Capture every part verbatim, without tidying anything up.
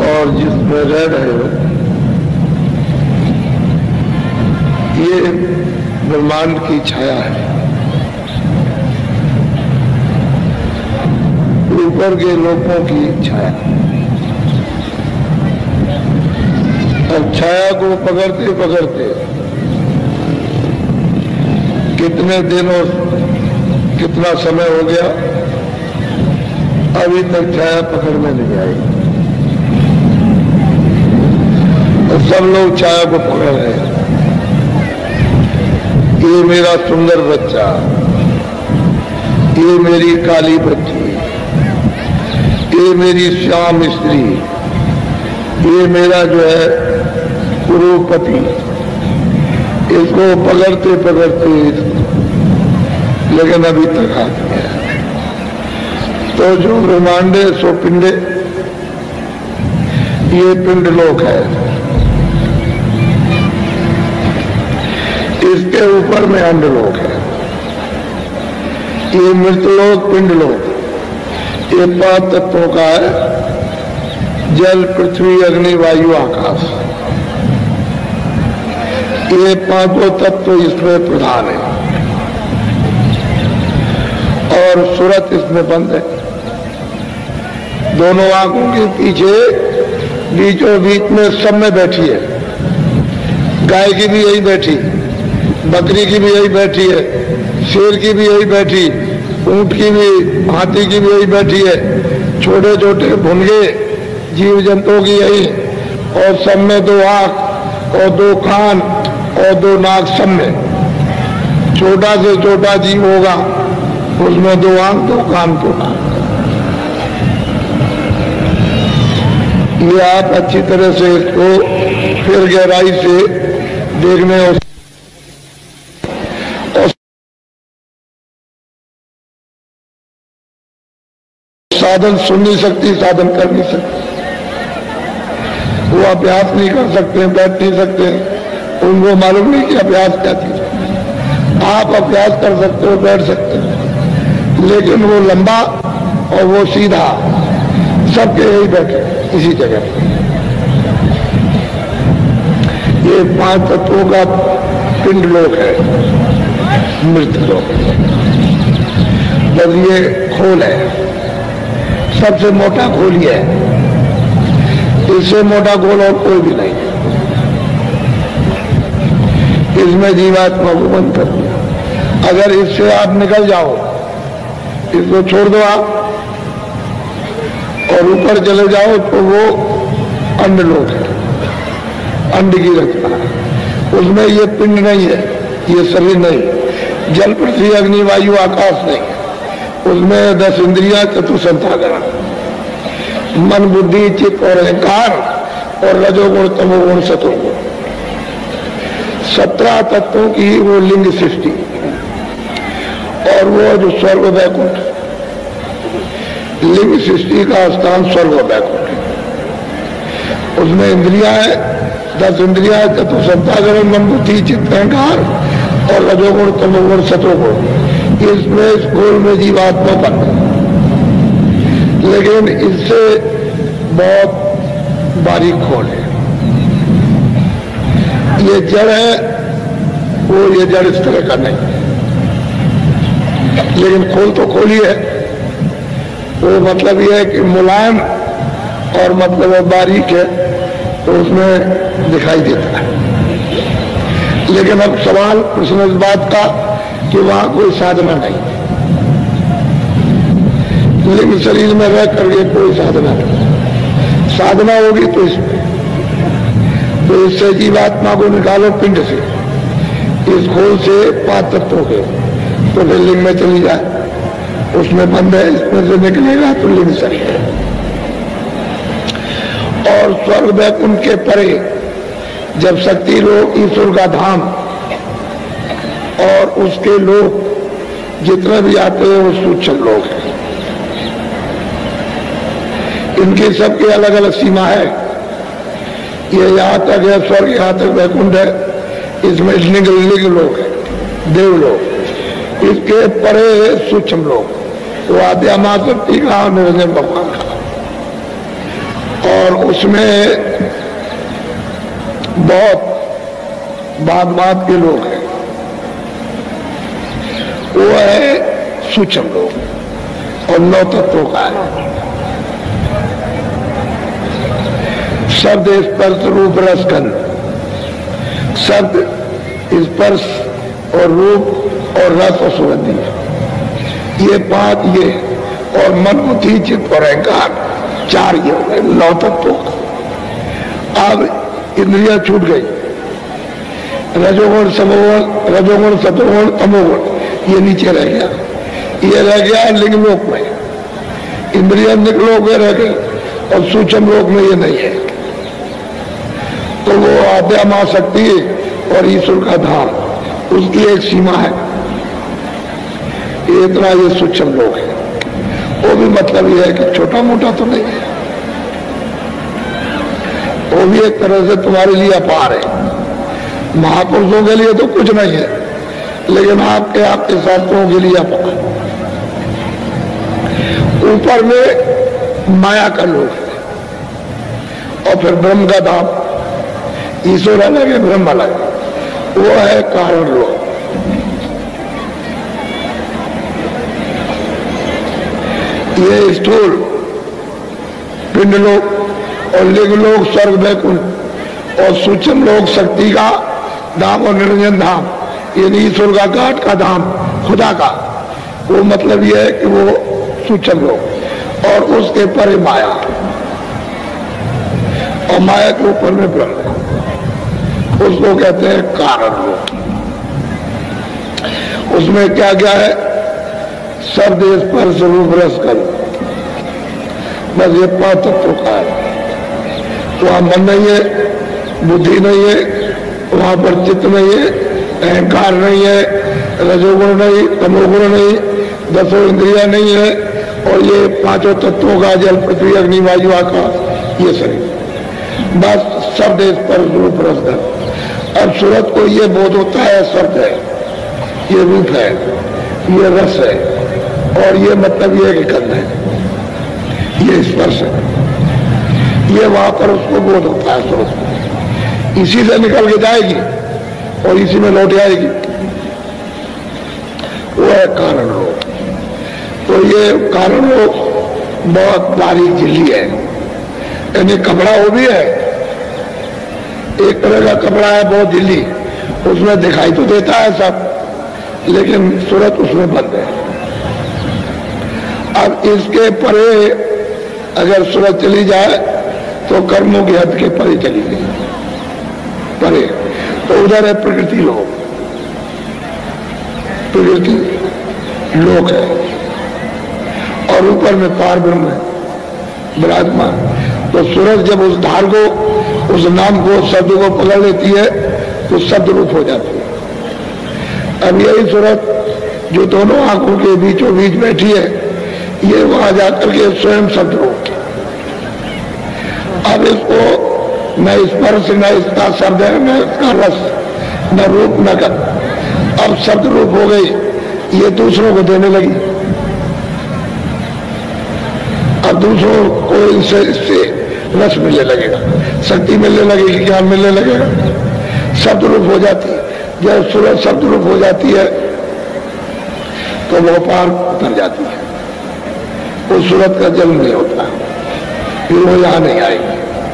और जिसमें रह रहे हो, ये ब्रह्मांड की छाया है। ऊपर के लोगों की छाया। अब छाया को पकड़ते पकड़ते कितने दिन और कितना समय हो गया, अभी तक छाया पकड़ में नहीं आई। और सब लोग छाया को पकड़ रहे हैं। ये मेरा सुंदर बच्चा, ये मेरी काली बच्ची, ये मेरी श्याम स्त्री, ये मेरा जो है कुरुपति, इसको पकड़ते पकड़ते लेकिन अभी तक हाथ में है। तो जो ब्रह्मांडे सो पिंडे, ये पिंड लोक है। इसके ऊपर में अंडलोक है। ये मृतलोक पिंडलोक, ये पांच तत्वों का है। जल, पृथ्वी, अग्नि, वायु, आकाश। ये पांचों तत्व इसमें प्रधान है और सूरत इसमें बंद है। दोनों आंखों के पीछे बीचों बीच में सब में बैठी है। गाय की भी यही बैठी, बकरी की भी यही बैठी है, शेर की भी यही बैठी, ऊंट की भी, हाथी की भी यही बैठी है, छोटे छोटे भुनगे जीव जंतुओं की यही। और सब में दो आंख और दो कान और दो नाक, सब में छोटा से छोटा जीव होगा उसमें दो आंख, दो कान, दो नाक। ये आप अच्छी तरह से इसको फिर गहराई से देखने और साधन सुन नहीं सकती, साधन कर नहीं सकती। वो अभ्यास नहीं कर सकते, बैठ नहीं सकते, उनको मालूम नहीं कि अभ्यास क्या चीज। आप अभ्यास कर सकते हो, बैठ सकते हो, लेकिन वो लंबा और वो सीधा सबके यही बैठे इसी जगह। ये पांच तत्वों का पिंड लोक है, मृत लोक। बस ये खोल है, सबसे मोटा खोल ही है। इससे मोटा खोल और कोई भी नहीं। इसमें जीवात्मा को बंद कर दिया। अगर इससे आप निकल जाओ, इसको छोड़ दो आप और ऊपर चले जाओ, तो वो अंड लोक है, अंड की रचना है। उसमें ये पिंड नहीं है, ये शरीर नहीं, जल, पृथ्वी, अग्नि, वायु, आकाश नहीं है। उसमें दस इंद्रियां, चतुसंतागण, मन, बुद्धि, चित्त और अहंकार और रजोगुण, तमोगुण, सतोगुण, सत्रह तत्वों की वो लिंग सृष्टि। और वो जो स्वर्ग वैकुंठ, लिंग सृष्टि का स्थान स्वर्ग वैकुंठ है। उसमें इंद्रियां है, दस इंद्रियां, चतुसंतागण, मन, बुद्धि, चित्त, अहंकार और रजोगुण, तमोगुण, सतोगुण। इसमें इस खोल में जीवात्मा बंद, लेकिन इससे बहुत बारीक खोल है। ये जड़ है, वो ये जड़ इस तरह का नहीं, लेकिन खोल तो खोल ही है। वो मतलब ये है कि मुलायम और मतलब है बारीक है, तो उसमें दिखाई देता है। लेकिन अब सवाल प्रश्न इस बात का कि वहां कोई साधना नहीं, लेकिन शरीर में रह करके कोई साधना नहीं। साधना होगी तो इसमें, तो इससे जीवात्मा को निकालो पिंड से, इस खोल से पांच तत्वों के, तो फिर लिंग में चली जाए। उसमें बंद है, इसमें से निकलेगा तो लिंग शरीर है। और स्वर्ग वैकुंठ के परे जब शक्ति लोग, ईश्वर का धाम और उसके लोग जितने भी आते हैं वो सूक्ष्म लोग हैं। इनकी सबकी अलग अलग सीमा है। ये यहाँ तक है स्वर्ग, यहाँ तक वैकुंठ है, इसमें लिंग लिंग लोग है, देव लोग। इसके परे सूक्ष्म लोग, वो आद्या माँ शक्ति का, निरंजन भगवान का। और उसमें बहुत बात बात के लोग हैं, वो है सूक्ष्म लोग और नौ तत्वों का है। शब्द स्पर्श रूप रस गंध, शब्द स्पर्श और रूप और रस और सुगंधी, ये पांच ये, और मन बुद्धि चित्त और अहंकार, चार ये हो गए नौ तत्वों का। अब इंद्रियां छूट गई, रजोगुण समोगुण, रजोगुण सतोगुण तमोगुण, ये नीचे रह गया। ये रह गया लिंग लोक में, इंद्रिया लिंग लोक में रह गए और सूक्ष्म लोक में ये नहीं है। तो वो आद्या मां शक्ति और ईश्वर का धाम, उसकी एक सीमा है, इतना ये सूक्ष्म लोक है। वो भी मतलब ये है कि छोटा मोटा तो नहीं है, वो भी एक तरह से तुम्हारे लिए अपार है। महापुरुषों के लिए तो कुछ नहीं है, लेकिन आपके आपके शास्त्रों के लिए अपार। ऊपर में माया का लोक है और फिर ब्रह्म का धाम, ईश्वर अलग है ब्रह्म अलग है, वो है कारण लोक। ये स्थूल पिंड लोक और लिंग लोक स्वर्ग वैकुंठ और सूक्ष्म लोक शक्ति का धाम और निरंजन धाम, यानी ईश्वर का घाट का धाम खुदा का, वो मतलब ये है कि वो सूक्ष्म लोक और उसके परे माया, और माया के ऊपर में ब्रह्म, उसको कहते हैं कारण लोक। उसमें क्या क्या है? शब्द स्पर्श रूप रस गंध, बस ये पांच तत्वों का है। वहां मन नहीं है, बुद्धि नहीं है, वहां पर चित्त नहीं है, अहंकार नहीं है, रजोगुण नहीं, तमोगुण नहीं, दसों इंद्रिया नहीं है, और ये पांचों तत्वों का जल पृथ्वी अग्नि वायु आकाश, ये शरीर, बस शब्द स्पर्श रूप रस गंध। अब सूरत को ये बोध होता है शब्द है, ये रूप है, ये रस है, और ये मतलब ये कि गंध है, ये स्पर्श है, ये वहां पर उसको बोध होता है सूरत को। इसी से निकल के जाएगी और इसी में लौट आएगी, वो है कारण रोग। तो ये कारण रोग बहुत बारीक झिल्ली है, यानी कपड़ा वो भी है, एक तरह का कपड़ा है बहुत झिल्ली, उसमें दिखाई तो देता है सब, लेकिन सूरत उसमें बंद है। अब इसके परे अगर सूरत चली जाए तो कर्मों की हद के परे चली गई, परे, तो उधर है प्रकृति लोक, प्रकृति लोक है, और ऊपर में पार ब्रह्म है विराजमान। तो सूरज जब उस धार को, उस नाम को, शब्द को पकड़ लेती है तो शब्द रूप हो जाती है। अब यही सूरत जो दोनों आंखों के बीचों बीच बैठी है, ये वहां जाकर के स्वयं शब्द रूप। अब इसको न स्पर्श, न इसका शब्द है, न इसका रस, न रूप, न गंध, अब शब्द रूप हो गई, ये दूसरों को देने लगी। अब दूसरों को इनसे इससे रस मिलने लगेगा, शक्ति मिलने लगेगी, ज्ञान मिलने लगेगा, शब्द रूप हो जाती है। जब सूरज शब्द रूप हो जाती है तो वो पार उतर जाती है, वो सूरत का जन्म नहीं होता, फिर वो यहां नहीं आएगी,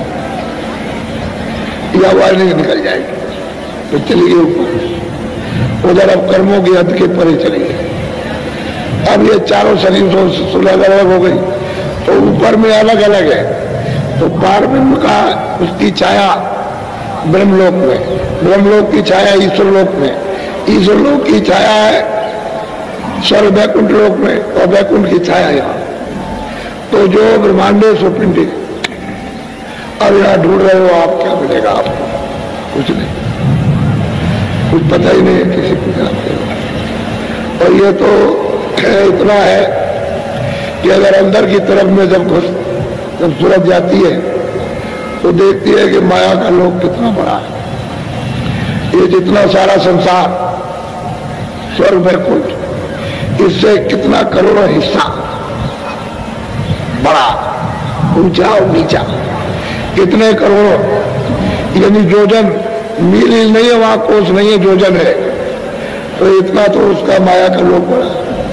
या वार नहीं निकल जाएगी, तो चली गई ऊपर, उधर अब कर्मों की हद के परे चली गई। अब ये चारों शरीरों से सुलह अलग हो गई, तो ऊपर में अलग अलग है, तो पार ब्रह्म का उसकी छाया ब्रह्मलोक में, ब्रह्मलोक की छाया ईश्वर लोक में, ईश्वर लोक की छाया है स्वर्ग वैकुंठ लोक में, और वैकुंठ की छाया यहाँ। तो जो ब्रह्मांडे सो पिंडी। अब यहाँ ढूंढ रहे हो आप, क्या मिलेगा आपको? कुछ नहीं, कुछ पता ही नहीं है किसी को जानते हो। और ये तो इतना है कि अगर अंदर की तरफ में जब घुस जब सूरज जाती है तो देखती है कि माया का लोक कितना बड़ा है। ये जितना सारा संसार स्वर्ग वैकुंठ, इससे कितना करोड़ों हिस्सा बड़ा, ऊंचा और नीचा, कितने करोड़ों, यानी जोजन, मील ही नहीं है वहां, कोस नहीं है, जोजन है। तो इतना तो उसका माया का लोग बड़ा।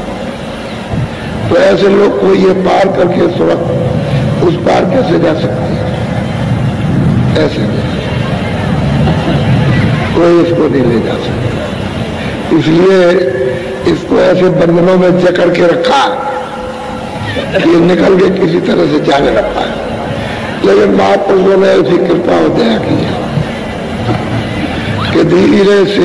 तो ऐसे लोग को ये पार करके सुरत उस पार कैसे जा सकते हैं? ऐसे कोई इसको नहीं ले जा सकता। इसलिए इसको ऐसे बंधनों में जकड़ के रखा कि निकल के किसी तरह से जाने लग पाए। लेकिन महापुरुषों ने ऐसी कृपा और दया की कि धीरे से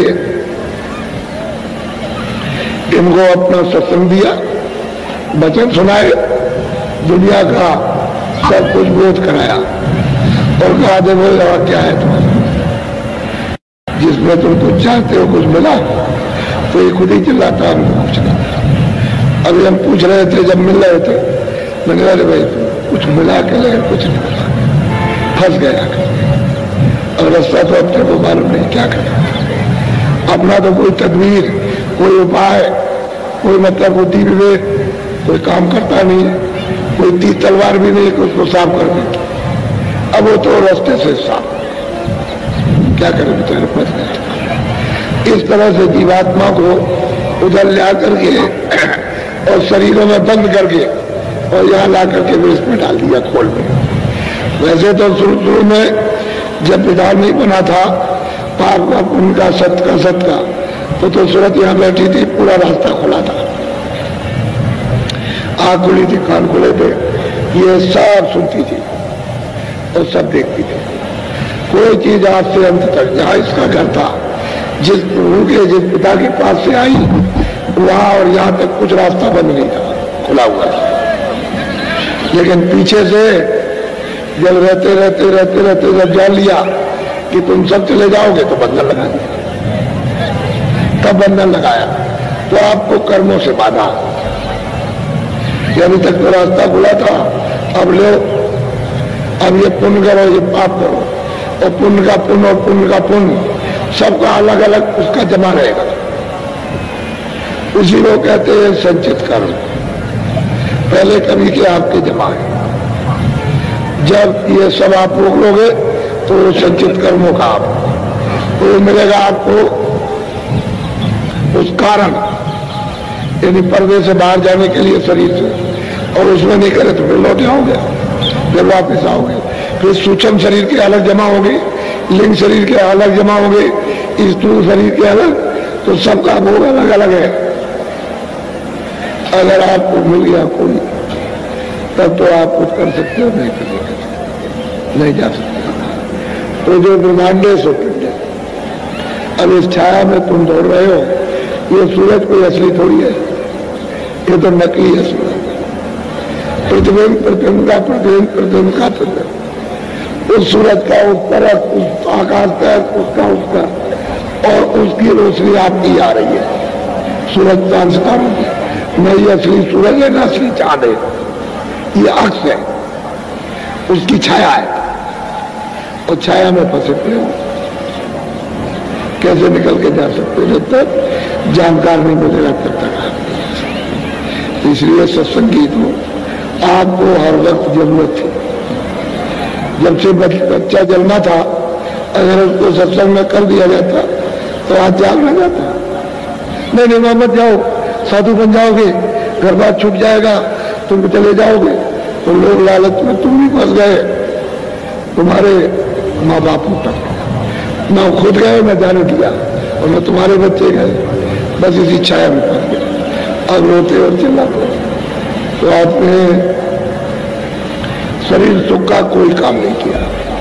इनको अपना सत्संग दिया, वचन सुनाए, दुनिया का सब कुछ बोध कराया और कहा देखो यहाँ क्या है तुम्हारा, जिसमें तुम कुछ चाहते हो कुछ मिला, तो ये खुद ही चिल्लाता हमको कुछ नहीं। अभी हम पूछ रहे थे जब मिल रहे थे, मैंने कहा भाई कुछ मिला के लेकिन कुछ नहीं मिला, फंस गया और रास्ता तो अपने को मालूम नहीं क्या करें। अपना तो कोई तदबीर, कोई उपाय, कोई मतलब बुद्धि विवेक, कोई काम करता नहीं, कोई तीर तलवार भी नहीं कि उसको साफ कर दे। अब वो तो रास्ते से साफ, क्या करें बेचारे, फंस गए। इस तरह से जीवात्मा को उधर ला करके और शरीरों में बंद करके और यहाँ ला करके वेश में डाल दिया, खोल में। वैसे तो शुरू शुरू में जब विधान नहीं बना था पाप का पुण्य का सत्य का सत्य का, तो तो सूरत यहाँ बैठी थी, पूरा रास्ता खुला था, आँख खुली थी, कान खुले थे, ये सब सुनती थी और सब देखती थी। कोई चीज आज से अंत तक, जहाँ इसका घर था, जिस उनके जिस पिता के पास से आई वहां और यहाँ तक कुछ रास्ता बंद नहीं था, खुला हुआ था। लेकिन पीछे से जब रहते रहते रहते रहते जब जान लिया कि तुम सब चले जाओगे तो बंधन लगा दिया। तब बंधन लगाया तो आपको कर्मों से बाधा, अभी तक तो रास्ता खुला था, अब लो, अब ये पुण्य करो, ये पाप करो, और पुण्य का पुण्य और पुण्य का पुण्य सबका अलग अलग उसका जमा रहेगा। उसी को कहते हैं संचित कर्म। पहले कभी के आपके जमा है, जब ये सब आप रोक लोगे तो संचित कर्मों का आप तो मिलेगा आपको उस कारण, यानी पर्दे से बाहर जाने के लिए शरीर से, और उसमें नहीं करे तो फिर लौट आओगे, फिर वापिस आओगे, फिर सूक्ष्म शरीर के अलग जमा होंगे, लिंग शरीर के अलग जमा होंगे, स्थूल शरीर के अलग, तो सबका भोग अलग अलग है। अगर आपको मिल गया कोई तब तो आप कुछ कर सकते हो, नहीं कर नहीं जा सकते। तो जो ब्रह्मांडे सो पिंड, अब इस छाया में तुम दौड़ रहे हो, ये सूरज कोई असली थोड़ी है, ये तो नकली है सूरज। प्रतिबिंब प्रतिबिंब का प्रतिबिंब प्रतिबिंब का प्रतिबिंब, उस सूरज का उस तरफ, उस आकाश का उसका उसका, और उसकी रोशनी आपकी आ रही है सूरज चांद सितारों की। न ये असली सूरज है, न असली चांद है, ये अक्स है, उसकी छाया है, और छाया में फंसे पड़े हो, कैसे निकल के जा सकते? जब तक जानकार नहीं मिलेगा तब तक आप नहीं जा सकते। इसलिए सत्संगीत हो आपको हर वक्त जरूरत थी। जब से बच्चा जन्मा था, अगर उसको सत्संग में कर दिया जाता तो आज जाग ना जाता। नहीं नहीं मोहम्मद जाओ, साधु बन जाओगे, घर बार छूट जाएगा, तुम चले जाओगे, तो लोग लालच में तुम भी फंस गए, तुम्हारे माँ बापों तक न खुद गए न जाने दिया, और न तुम्हारे बच्चे गए, बस इसी छाया में फंस गए। अब रोते और चिल्लाते। तो आपने शरीर सुख का कोई काम नहीं किया,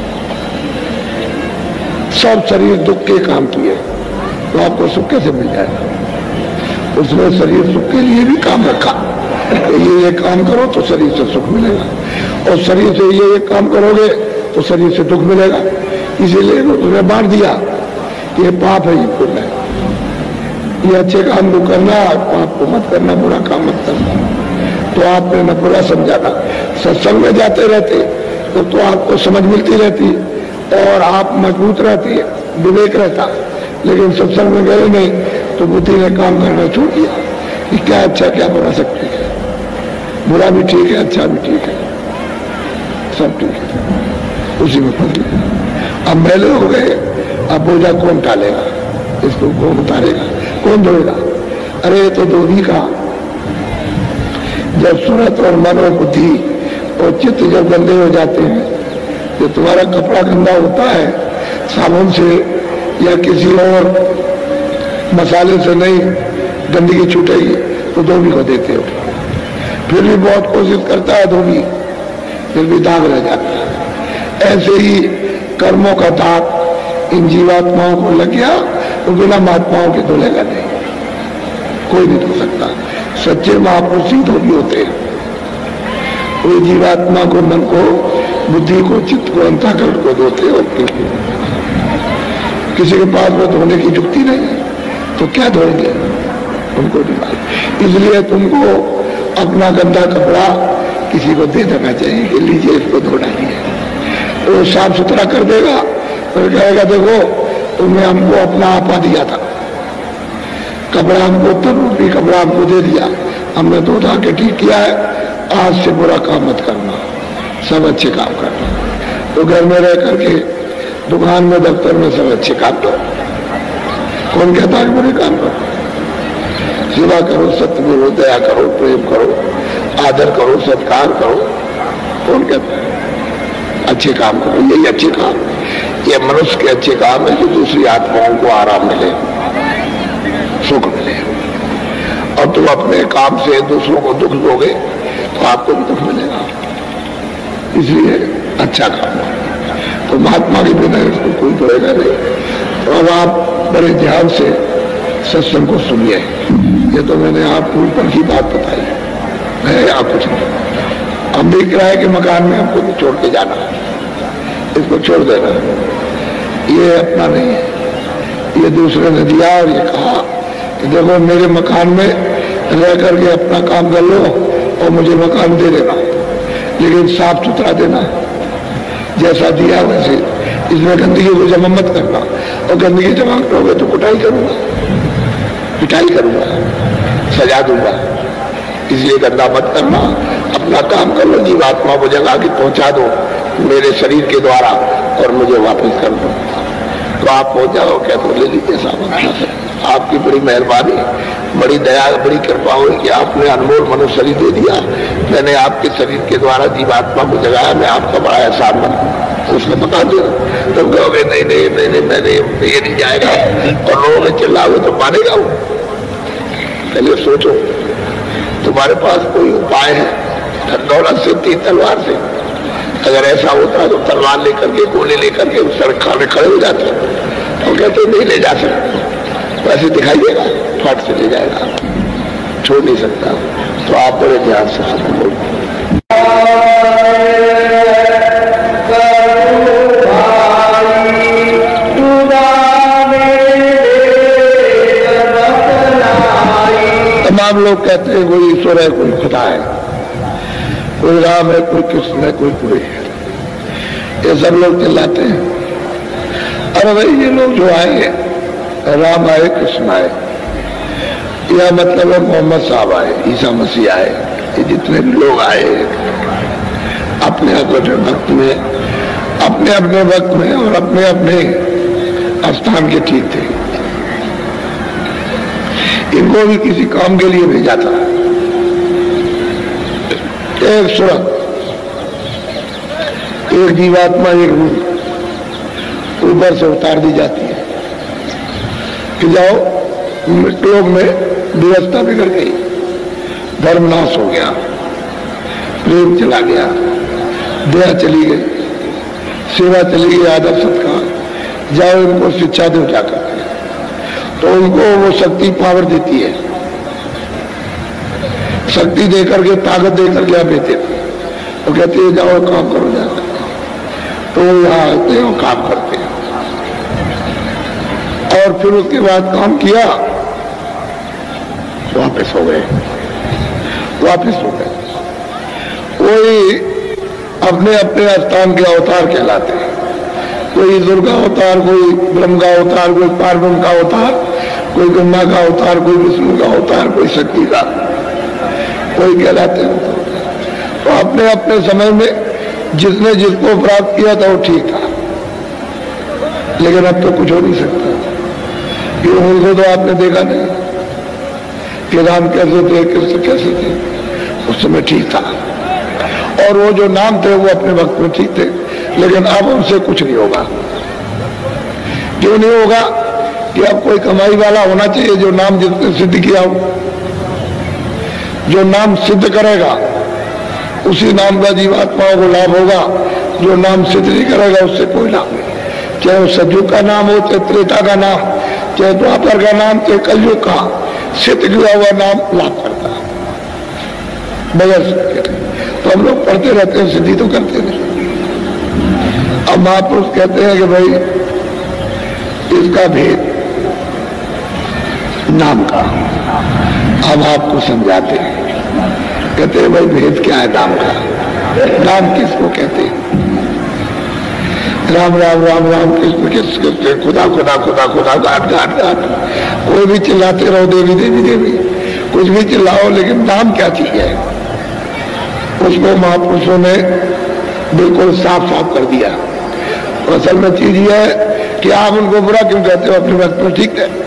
सब शरीर दुख के काम किए, तो आपको सुख कैसे मिल जाएगा? उसने शरीर सुख के लिए भी काम रखा, ये ये काम करो तो शरीर से सुख मिलेगा, और शरीर से ये ये काम करोगे तो शरीर से दुख मिलेगा। इसीलिए उसने बांट दिया, ये पाप है, ये पुण्य है, ये अच्छे काम को करना, पाप को मत करना, बुरा काम मत करना। तो आपने न बुरा समझाना। सत्संग में जाते रहते तो, तो आपको समझ मिलती रहती और आप मजबूत रहती, विवेक रहता। लेकिन सत्संग में गए नहीं तो बुद्धि ने काम करना छोड़ दिया कि क्या अच्छा क्या बुरा, सब ठीक है, बुरा भी ठीक है, अच्छा भी ठीक है, सब ठीक है। उसी में फंस गए। अब मैले हो गए, अब बोझा कौन टालेगा, इसको कौन उतारेगा, कौन धोएगा? अरे ये तो धोबी का। जब सूरत और मन और बुद्धि और चित्त जब गंदे हो जाते हैं, जो तुम्हारा कपड़ा गंदा होता है साबुन से या किसी और मसाले से नहीं गंदगी छूटेगी तो धोबी को देते हो। फिर भी बहुत कोशिश करता है धोबी, फिर भी दाग रह जाता है। ऐसे ही कर्मों का दाग इन जीवात्माओं को लग गया तो बिना महात्माओं के धुलेगा नहीं, कोई नहीं धो सकता। सच्चे महापुरुष ही धोबी होते हैं। कोई जीवात्मा को, मन को, बुद्धि को, चित्त को, अंतःकरण को धोते और किसी के पास में धोने की युक्ति नहीं है तो क्या धोएंगे, उनको नहीं मालूम। इसलिए तुमको अपना गंदा कपड़ा किसी को दे देना चाहिए कि लीजिए इसको धो डालिए, तो साफ सुथरा कर देगा। तो कहेगा देखो तुमने हमको अपना आपा दिया था, कपड़ा हमको तब रूपी कपड़ा हमको दे दिया, हमने धो धा के ठीक किया है, आज से बुरा काम मत करना, सब अच्छे काम करना। तो घर में रह करके, दुकान में, दफ्तर में सब अच्छे काम करो। कौन कहता है बुरे काम करो? सेवा करो, सत्य बोलो, दया करो, प्रेम करो, आदर करो, सत्कार करो। कौन कहता है? अच्छे काम करो, यही अच्छे काम। ये मनुष्य के अच्छे काम है कि दूसरी आत्माओं को आराम मिले, सुख मिले। और तुम अपने काम से दूसरों को दुख दोगे तो आपको भी दुख मिलेगा। इसलिए अच्छा काम है। तो महात्मा के बिना इसको कोई करेगा नहीं। तो अब आप बड़े ध्यान से सत्संग को सुनिए। ये तो मैंने आपको ऊपर की बात बताई है, आप कुछ नहीं। हम भी किराए के मकान में हमको भी छोड़ के जाना, इसको छोड़ देना, ये अपना नहीं है। ये दूसरे ने दिया और ये कहा कि देखो मेरे मकान में रह करके अपना काम कर लो और मुझे मकान दे देना, लेकिन साफ सुथरा देना, जैसा दिया वैसे। इसमें गंदगी को जमा मत करना, और गंदगी जमा करोगे तो कुटाई करूंगा, पिटाई करूंगा, सजा दूंगा। इसलिए गंदा मत करना, अपना काम कर लो, जीवात्मा को जगा के पहुंचा दो मेरे शरीर के द्वारा और मुझे वापस कर दो। तो आप पहुंच जाओ, क्या तो ले लीजिए सामान। आपकी बड़ी मेहरबानी, बड़ी दया, बड़ी कृपा हुई कि आपने अनमोल मनुष्य शरीर दे दिया। मैंने आपके शरीर के द्वारा जीवात्मा को जगाया, मैं आपका बड़ा एहसान बना। उसने बता दिया तो कहोगे नहीं नहीं नहीं नहीं मैंने ये नहीं जाएगा, और लोगों ने चिल्लाओगे तो मानेगा वो। पहले सोचो तुम्हारे पास कोई उपाय है दौलत से, तीन तलवार से? अगर ऐसा होता तो तलवार लेकर के, गोले लेकर के उस सड़क खाने खड़े हो जाते, तो कहते नहीं ले जा सकते, वैसे दिखाई देगा, फट से ले जाएगा, छोड़ नहीं सकता। तो आप बड़े ध्यान से सुनो। तमाम लोग कहते हैं कोई ईश्वर है, कोई खुदा है, कोई राम है, कोई कृष्ण है, कोई कोई है, ये सब लोग चिल्लाते हैं। अरे भाई ये लोग जो आए, राम आए, कृष्ण आए, यह मतलब है मोहम्मद साहब आए, ईसा मसीह आए, ये जितने भी लोग आए अपने अपने वक्त में, अपने अपने वक्त में और अपने अपने स्थान के ठीक थे। इनको भी किसी काम के लिए भेजा था। एक सूरत, एक जीवात्मा, एक रूह ऊपर से उतार दी जाती है कि जाओ, लोग में व्यवस्था बिगड़ गई, धर्मनाश हो गया, प्रेम चला गया, दया चली गई, सेवा चली गई, आदर सत्कार, जाओ इनको शिक्षा दो जाकर। तो उनको वो शक्ति पावर देती है, शक्ति देकर के, ताकत देकर के आप देते, तो कहते हैं जाओ काम करो जाकर। तो यहाँ आते हैं और काम करते हैं, और फिर उसके बाद काम किया, वापस हो गए, वापस हो गए। कोई अपने अपने स्थान के अवतार कहलाते हैं, कोई दुर्गा अवतार, कोई ब्रह्म का अवतार, कोई पार्वती का अवतार, कोई ब्रह्मा का अवतार, कोई विष्णु का अवतार, कोई शक्ति का, कोई कहलाते हैं। तो अपने अपने समय में जिसने जिसको प्राप्त किया था वो ठीक था, लेकिन अब तो कुछ हो नहीं सकता। ये उनको तो आपने देखा नहीं कि राम कैसे थे, कृष्ण कैसे थे, उस समय ठीक था, और वो जो नाम थे वो अपने वक्त में ठीक थे, लेकिन अब उनसे कुछ नहीं होगा। क्यों नहीं होगा? कि अब कोई कमाई वाला होना चाहिए जो नाम जिसने सिद्ध किया हो। जो नाम सिद्ध करेगा उसी नाम का जीवात्माओं को लाभ होगा, जो नाम सिद्ध नहीं करेगा उससे कोई लाभ नहीं। चाहे वो सतयुग का नाम हो, चाहे त्रेता का नाम, चाहे द्वापर का नाम, चाहे कलयुग का, सिद्ध किया हुआ नाम लाभ करता है बगैर सिद्ध। तो हम लोग पढ़ते रहते हैं, सिद्धि तो करते नहीं। अब महापुरुष कहते हैं कि भाई इसका भेद नाम का, अब आपको समझाते हैं। कहते हैं भाई भेद क्या है नाम का? नाम किसको कहते हैं? राम राम राम राम कृष्ण कृष्ण कृष्ण, खुदा खुदा खुदा खुदा, घाट घाट घाट, कोई भी चिल्लाते रहो देवी देवी देवी, कुछ भी चिल्लाओ, लेकिन नाम क्या चीज है उसको महापुरुषों ने बिल्कुल साफ साफ कर दिया। तो असल में चीज ये है कि आप उनको बुरा क्यों कहते हो? अपने वक्त में ठीक है,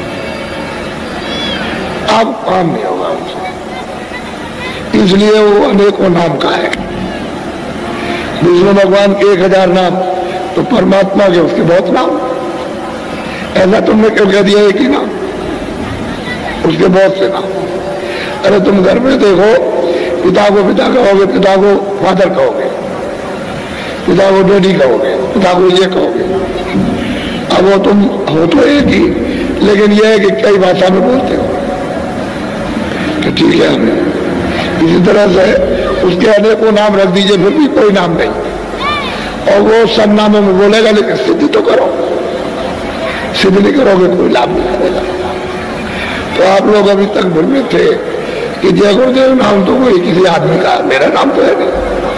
अब काम नहीं होगा उनसे, इसलिए वो अनेकों नाम का है। विष्णु भगवान के एक हजार नाम, तो परमात्मा के उसके बहुत नाम। ऐसा तुमने क्यों कह दिया एक ही नाम? उसके बहुत से नाम। अरे तुम घर में देखो, पिता को पिता कहोगे, पिता को फादर कहोगे, पिता को डैडी कहोगे, पिता को ये कहोगे। अब वो तुम हो तो एक ही, लेकिन ये है कि कई भाषा में बोलते हो, तो ठीक है। हमें इसी तरह से उसके अनेकों नाम रख दीजिए, फिर भी कोई नाम नहीं, और वो सब नामों में बोलेगा, लेकिन सिद्धि तो करो। सिद्ध नहीं करोगे कोई लाभ नहीं करेगा। तो आप लोग अभी तक भूल में थे कि जय गुरुदेव नाम तो कोई किसी आदमी का, मेरा नाम तो है नहीं।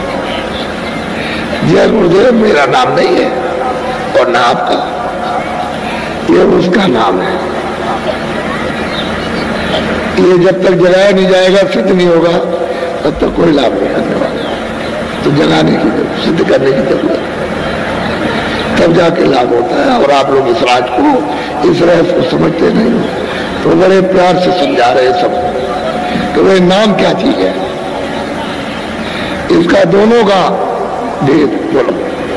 जय गुरुदेव मेरा नाम नहीं है और ना आपका, ये उसका नाम है। ये जब तक जगाया नहीं जाएगा, सिद्ध नहीं होगा, तब तक कोई लाभ नहीं करने वाला। तो जगाने की जरूरत, सिद्ध करने की जरूरत, तब जाके लाभ होता है। और आप लोग इस राज को, इस रहस्य को समझते नहीं, तो बड़े प्यार से समझा रहे सब कि भाई नाम क्या चीज है, इसका दोनों का भेद बोलो।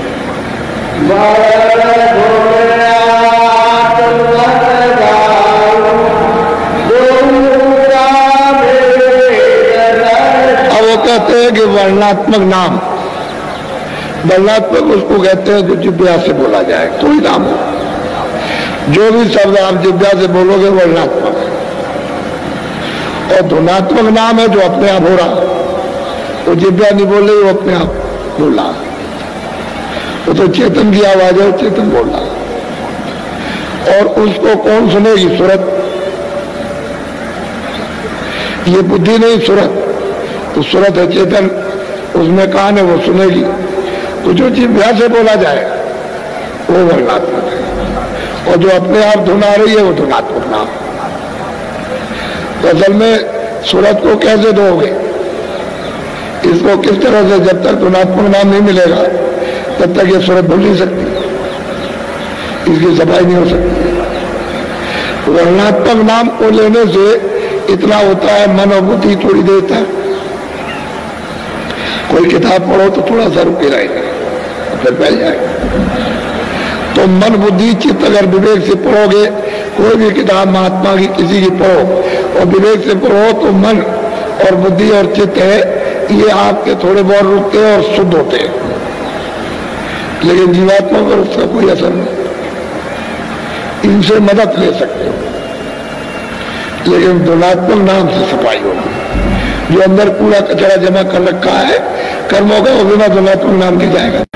अब वो कहते हैं कि वर्णात्मक नाम, वर्णात्मक उसको कहते हैं जो जिब्या से बोला जाए, कोई नाम हो, जो भी शब्द आप जिब्या से बोलोगे वर्णात्मक है। और ध्वनात्मक नाम है जो अपने आप हो रहा, तो जिब्या नहीं बोल रही, वो अपने आप बोल रहा, वो तो चेतन की आवाज है, चेतन बोल रहा। और उसको कौन सुनेगी? सुरत। ये बुद्धि नहीं, सुरत। तो सुरत है चेतन, उसमें कान है, वो सुनेगी। तो जो जिब्या से बोला जाए वो वर्णात्मक है, और जो अपने आप धुन आ रही है वो धुनात्मक नाम। तो असल में सूरत को कैसे दोगे? इसको किस तरह से? जब तक धुनात्मक नाम नहीं मिलेगा तब तक ये सूरत भूल नहीं सकती, इसकी सफाई नहीं हो सकती। वर्णात्मक नाम को लेने से इतना होता है, मन और बुद्धि थोड़ी देर तक, कोई किताब पढ़ो तो थोड़ा सा रुके रहेगा, फिर फैल जाएगा। तो मन बुद्धि चित्त अगर विवेक से पढ़ोगे, कोई भी किताब महात्मा की किसी की पढ़ो और विवेक से पढ़ो, तो मन और बुद्धि और चित्त है, ये आपके थोड़े बहुत रुकते हैं और शुद्ध होते हैं, लेकिन जीवात्मा पर उसका कोई असर नहीं। इनसे मदद ले सकते हो, लेकिन धुनात्मक नाम से सफाई होगी। जो अंदर कूड़ा कचरा जमा कर रखा है कर्मों का, वो बिना धुनात्मक नाम के जाएगा।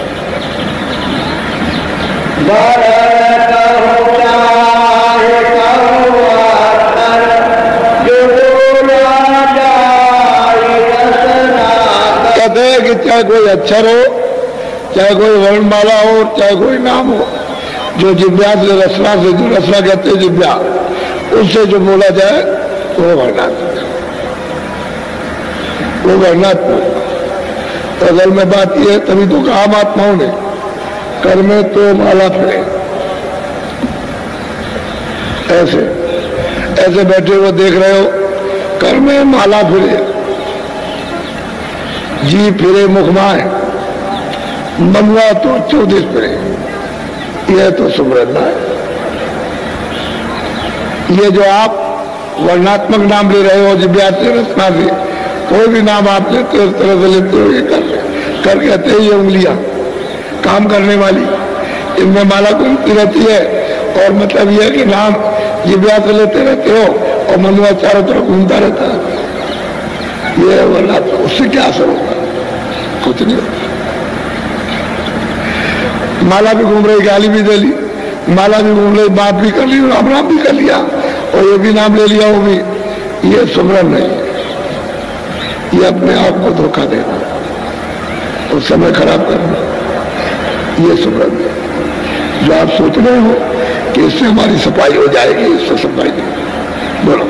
कहते हैं कि चाहे कोई अक्षर हो, चाहे कोई वर्णमाला हो, चाहे कोई नाम हो, जो जिब्या से रचना से, जो रचना कहते हैं जिब्या, उससे जो बोला जाए वो वर्णात्मक, वो वर्णात्मक। तो असल में बात यह है, तभी तो कहा महात्माओं ने, कर में तो माला फिरे। ऐसे ऐसे बैठे हुए देख रहे हो, कर में माला फिरे, जी फिरे मुखमाए, मनुआ तो चौदिस फिरे। यह तो सुमरना है। ये जो आप वर्णात्मक नाम ले रहे हो, जिब्या से रचना से, कोई भी नाम आप लेते हो इस तरह से लेते हो, ये कर कर कहते हैं ये उंगलियां काम करने वाली, इनमें माला घूमती रहती है। और मतलब यह कि नाम जिब्या से लेते रहते हो और मनुआ चारों तरफ घूमता रहता है। ये वर्णात्मक, उससे क्या असर होगा? कुछ नहीं होता। माला भी घूम रही, गाली भी दे ली, माला भी घूम रही, बात भी कर ली, राम राम भी कर लिया और ये भी नाम ले लिया, वो भी। ये सुमरन नहीं, ये अपने आप को धोखा देना और समय खराब करना, ये सुमरन है। जो आप सोच रहे हो कि इससे हमारी सफाई हो जाएगी, इससे सफाई नहीं। बोलो।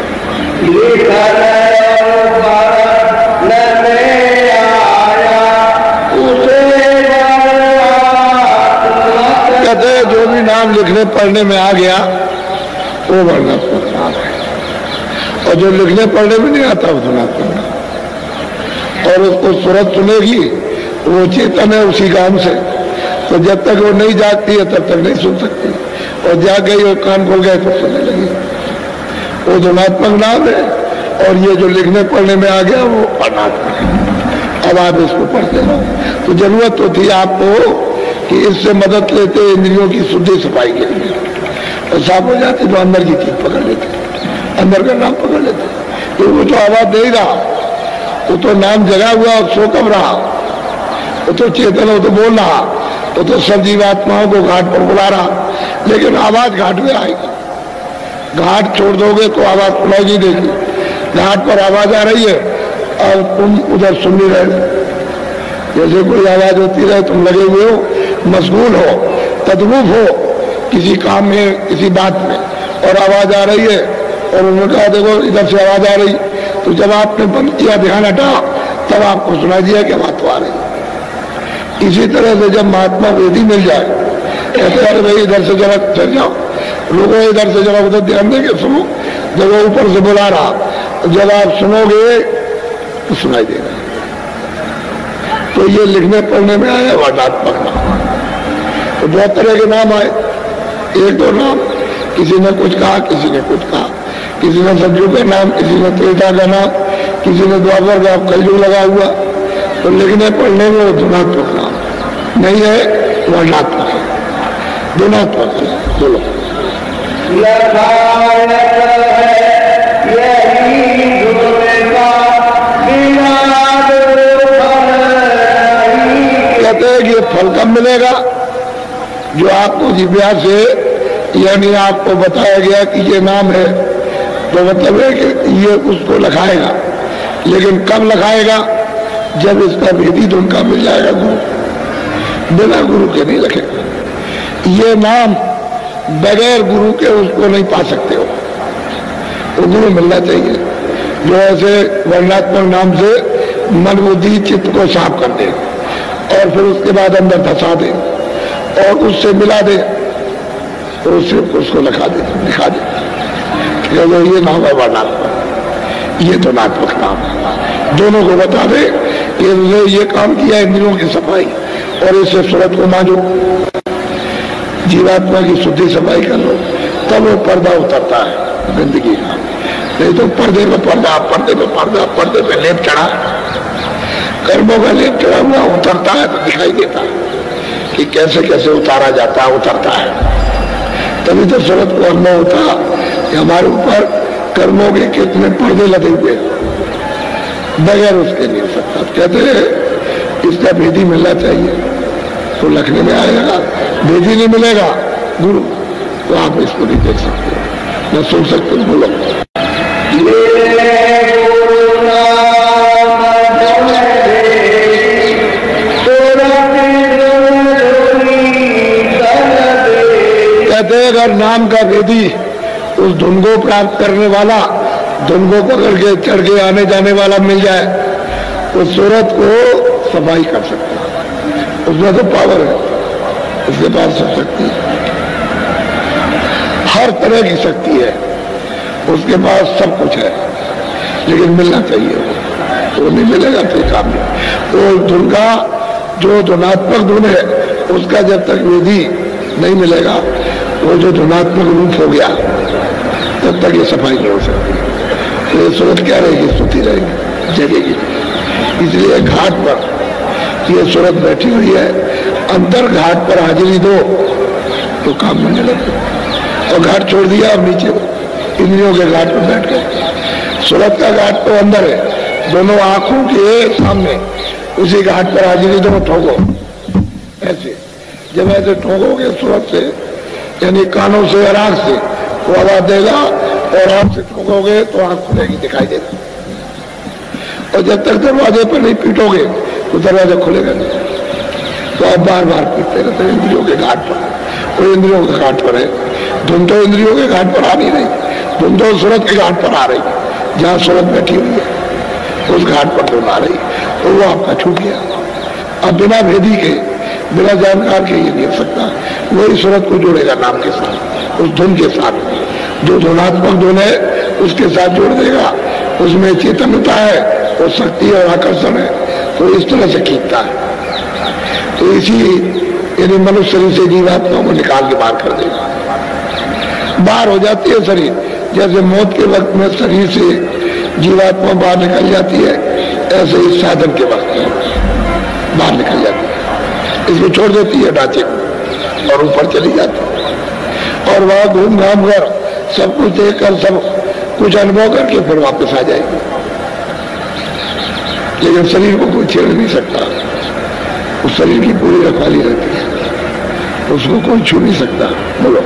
कहते हैं जो भी नाम लिखने पढ़ने में आ गया वो वर्णात्मक नाम है, और जो लिखने पढ़ने में नहीं आता वो धनात्मक नाम। और उसको सूरत सुनेगी, वो चेतन है उसी काम से, तो जब तक वो नहीं जागती है तब तक नहीं सुन सकती, और जाग गई और कान खोल गए तो सुनने लगी। वो धनात्मक नाम है, और ये जो लिखने पढ़ने में आ गया वो अनात्मक है। अब आप इसको पढ़ते रहो। तो जरूरत तो थी आपको कि इससे मदद लेते इंद्रियों की शुद्धि सफाई के लिए, और साफ हो जाती तो अंदर की चीज पकड़ लेते, अंदर का नाम पकड़ लेते। तो वो तो आवाज दे ही रहा, वो तो नाम जगा हुआ और सो कब रहा, वो तो चेतन, वो तो बोल रहा, वो तो सब जीवात्माओं को घाट पर बुला रहा, लेकिन आवाज घाट में आएगी। घाट छोड़ दोगे तो आवाज सुनाई नहीं देगी। घाट पर आवाज आ रही है और तुम उधर सुन नहीं रहे, जैसे कोई आवाज होती रहे, तुम लगे हुए हो, मशगूल हो, तद्रूप हो किसी काम में, किसी बात में, और आवाज आ रही है, और उन्होंने कहा देखो इधर से आवाज आ रही, तो जब आपने बंद किया, ध्यान हटा, तब आपको सुना दिया कि आवाज तो आ रही। इसी तरह से जब महात्मा वेदी मिल जाए, कहते हैं भाई इधर से जरा चल जाओ, लोगों इधर से जरा उधर ध्यान देंगे, सुनो, जब वो ऊपर से बुला रहा, जब आप सुनोगे तो सुनाई देगा। तो ये लिखने पढ़ने में आया वर्णात्मक नाम। तो बहुत तरह के नाम आए, एक दो नाम, किसी ने कुछ कहा, किसी ने कुछ कहा, किसी ने सतयुग का नाम, किसी ने त्रेता का नाम, किसी ने द्वापर का, कलयुग लगा हुआ। तो लिखने पढ़ने में वो धनात्मक नाम नहीं है, वर्णात्मक है, धनात्मक है। बोलो। कहते हैं कि ये फल कब मिलेगा? जो आपको जिब्या से, यानी आपको बताया गया कि ये नाम है, तो मतलब है कि ये उसको लखाएगा। लेकिन कब लखाएगा? जब इसका भेदी धुन का मिल जाएगा गुरु। बिना गुरु के नहीं लखेगा। ये नाम बगैर गुरु के उसको नहीं पा सकते हो, तो गुरु मिलना चाहिए, जो ऐसे वर्णात्मक नाम से मन बुद्धि चित्त को साफ कर दे, और फिर उसके बाद अंदर धसा दे और उससे मिला दे, तो उससे उसको लिखा दे लिखा दे कि ये नाम है वर्णात्मक, ये तो नात्मक नाम है। दोनों को बता दे कि ये काम किया इंद्रियों की सफाई, और इससे सूरत को मांझो, जीवात्मा की शुद्धि सफाई कर लो, तब वो पर्दा उतरता है जिंदगी का। नहीं तो पर्दे पे पर्दा, पर्दे पे पर्दा, पर्दे पे लेप चढ़ा, कर्मों का लेप चढ़ा हुआ उतरता है तो दिखाई देता है कि कैसे कैसे उतारा जाता है, उतरता है। तभी तो सूरत को अनुभव होता कि हमारे ऊपर कर्मों के कितने पर्दे लगे हुए, बगैर उसके नहीं हो सकता। कहते हैं इसका भेदी मिलना चाहिए, तो लखने में आएगा। भेदी नहीं मिलेगा गुरु, तो आप इसको नहीं देख सकते, न सुन सकते। बोलो। कहते अगर नाम का वेदी उस धुन को प्राप्त करने वाला, धुन को पकड़ के चढ़ के आने जाने वाला मिल जाए, तो सूरत को सफाई कर सकता है, उसमें तो पावर है, उसके पास सब शक्ति है, हर तरह की शक्ति है, उसके पास सब कुछ है, लेकिन मिलना चाहिए वो, तो नहीं मिलेगा तो काम नहीं। तो धुन का जो धुनात्मक धुन है उसका जब तक विधि नहीं मिलेगा, वो जो धुनात्मक रूप हो गया तब तक ये सफाई नहीं हो सकती। तो ये सूरत क्या रहेगी, स्तुति रहेगी, जगेगी। इसलिए घाट पर ये सूरत बैठी हुई है, अंतर घाट पर हाजिरी दो तो काम मिलने लगे, और घाट छोड़ दिया और नीचे इंद्रियों के घाट पर बैठ गए। सूरत का घाट तो अंदर है, दोनों आंखों के सामने, उसी घाट पर हाजिरी दो, ठोको ऐसे। जब ऐसे ठोकोगे सूरत से, यानी कानों से और आंख से, वो आवाज देगा, और आंख से ठोकोगे तो आंख खुलेगी, दिखाई देगा। और जब तक दरवाजे पर नहीं पीटोगे तो दरवाजा खुलेगा नहीं। तो आप बार बार पीटते रहते हैं इंद्रियों के घाट पर, वो इंद्रियों के घाट पर है। धुन तो इंद्रियों के घाट पर आ नहीं रही, धुन तो सूरत के घाट पर आ रही, जहाँ सूरत बैठी हुई है उस घाट पर धुन आ रही, तो वो आपका छूट गया। अब बिना भेदी के, बिना जानकार के ये नहीं हो सकता। वही सूरत को जोड़ेगा नाम के साथ, उस धुन के साथ, जो धुनात्मक धुन है उसके साथ जोड़ देगा। उसमें चेतनता है, वो शक्ति और आकर्षण है, तो इस तरह से खींचता है। तो इसी यानी मनुष्य शरीर से जीवात्मा को निकाल के बाहर कर देगा, बाहर हो जाती है शरीर। जैसे मौत के वक्त में शरीर से जीवात्मा बाहर निकल जाती है, ऐसे इस साधन के वक्त में बाहर निकल जाती है, इसको छोड़ देती है ढांचे को और ऊपर चली जाती है, और वहां घूम घाम कर सब कुछ देख कर सब कुछ अनुभव करके फिर वापस आ जाएगी। लेकिन शरीर को कोई छेड़ नहीं सकता, उस शरीर की पूरी रखवाली रहती है, उसको कोई छू नहीं सकता। बोलो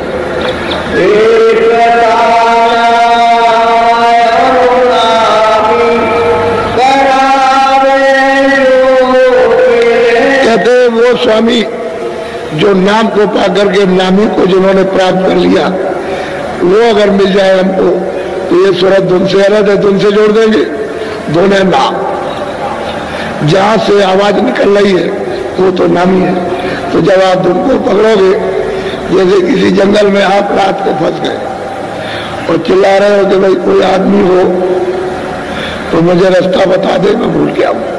कहते वो स्वामी जो नाम को पा करके नामी को जिन्होंने प्राप्त कर लिया, वो अगर मिल जाए हमको तो ये सूरत धुन से अलग है, धुन से जोड़ देंगे। धुन है नाम, जहां से आवाज निकल रही है वो तो नामी है। तो जब आप धुन को पकड़ोगे, जैसे किसी जंगल में आप रात को फंस गए और चिल्ला रहे हो कि भाई कोई आदमी हो तो मुझे रास्ता बता दे, मैं भूल गया हूं।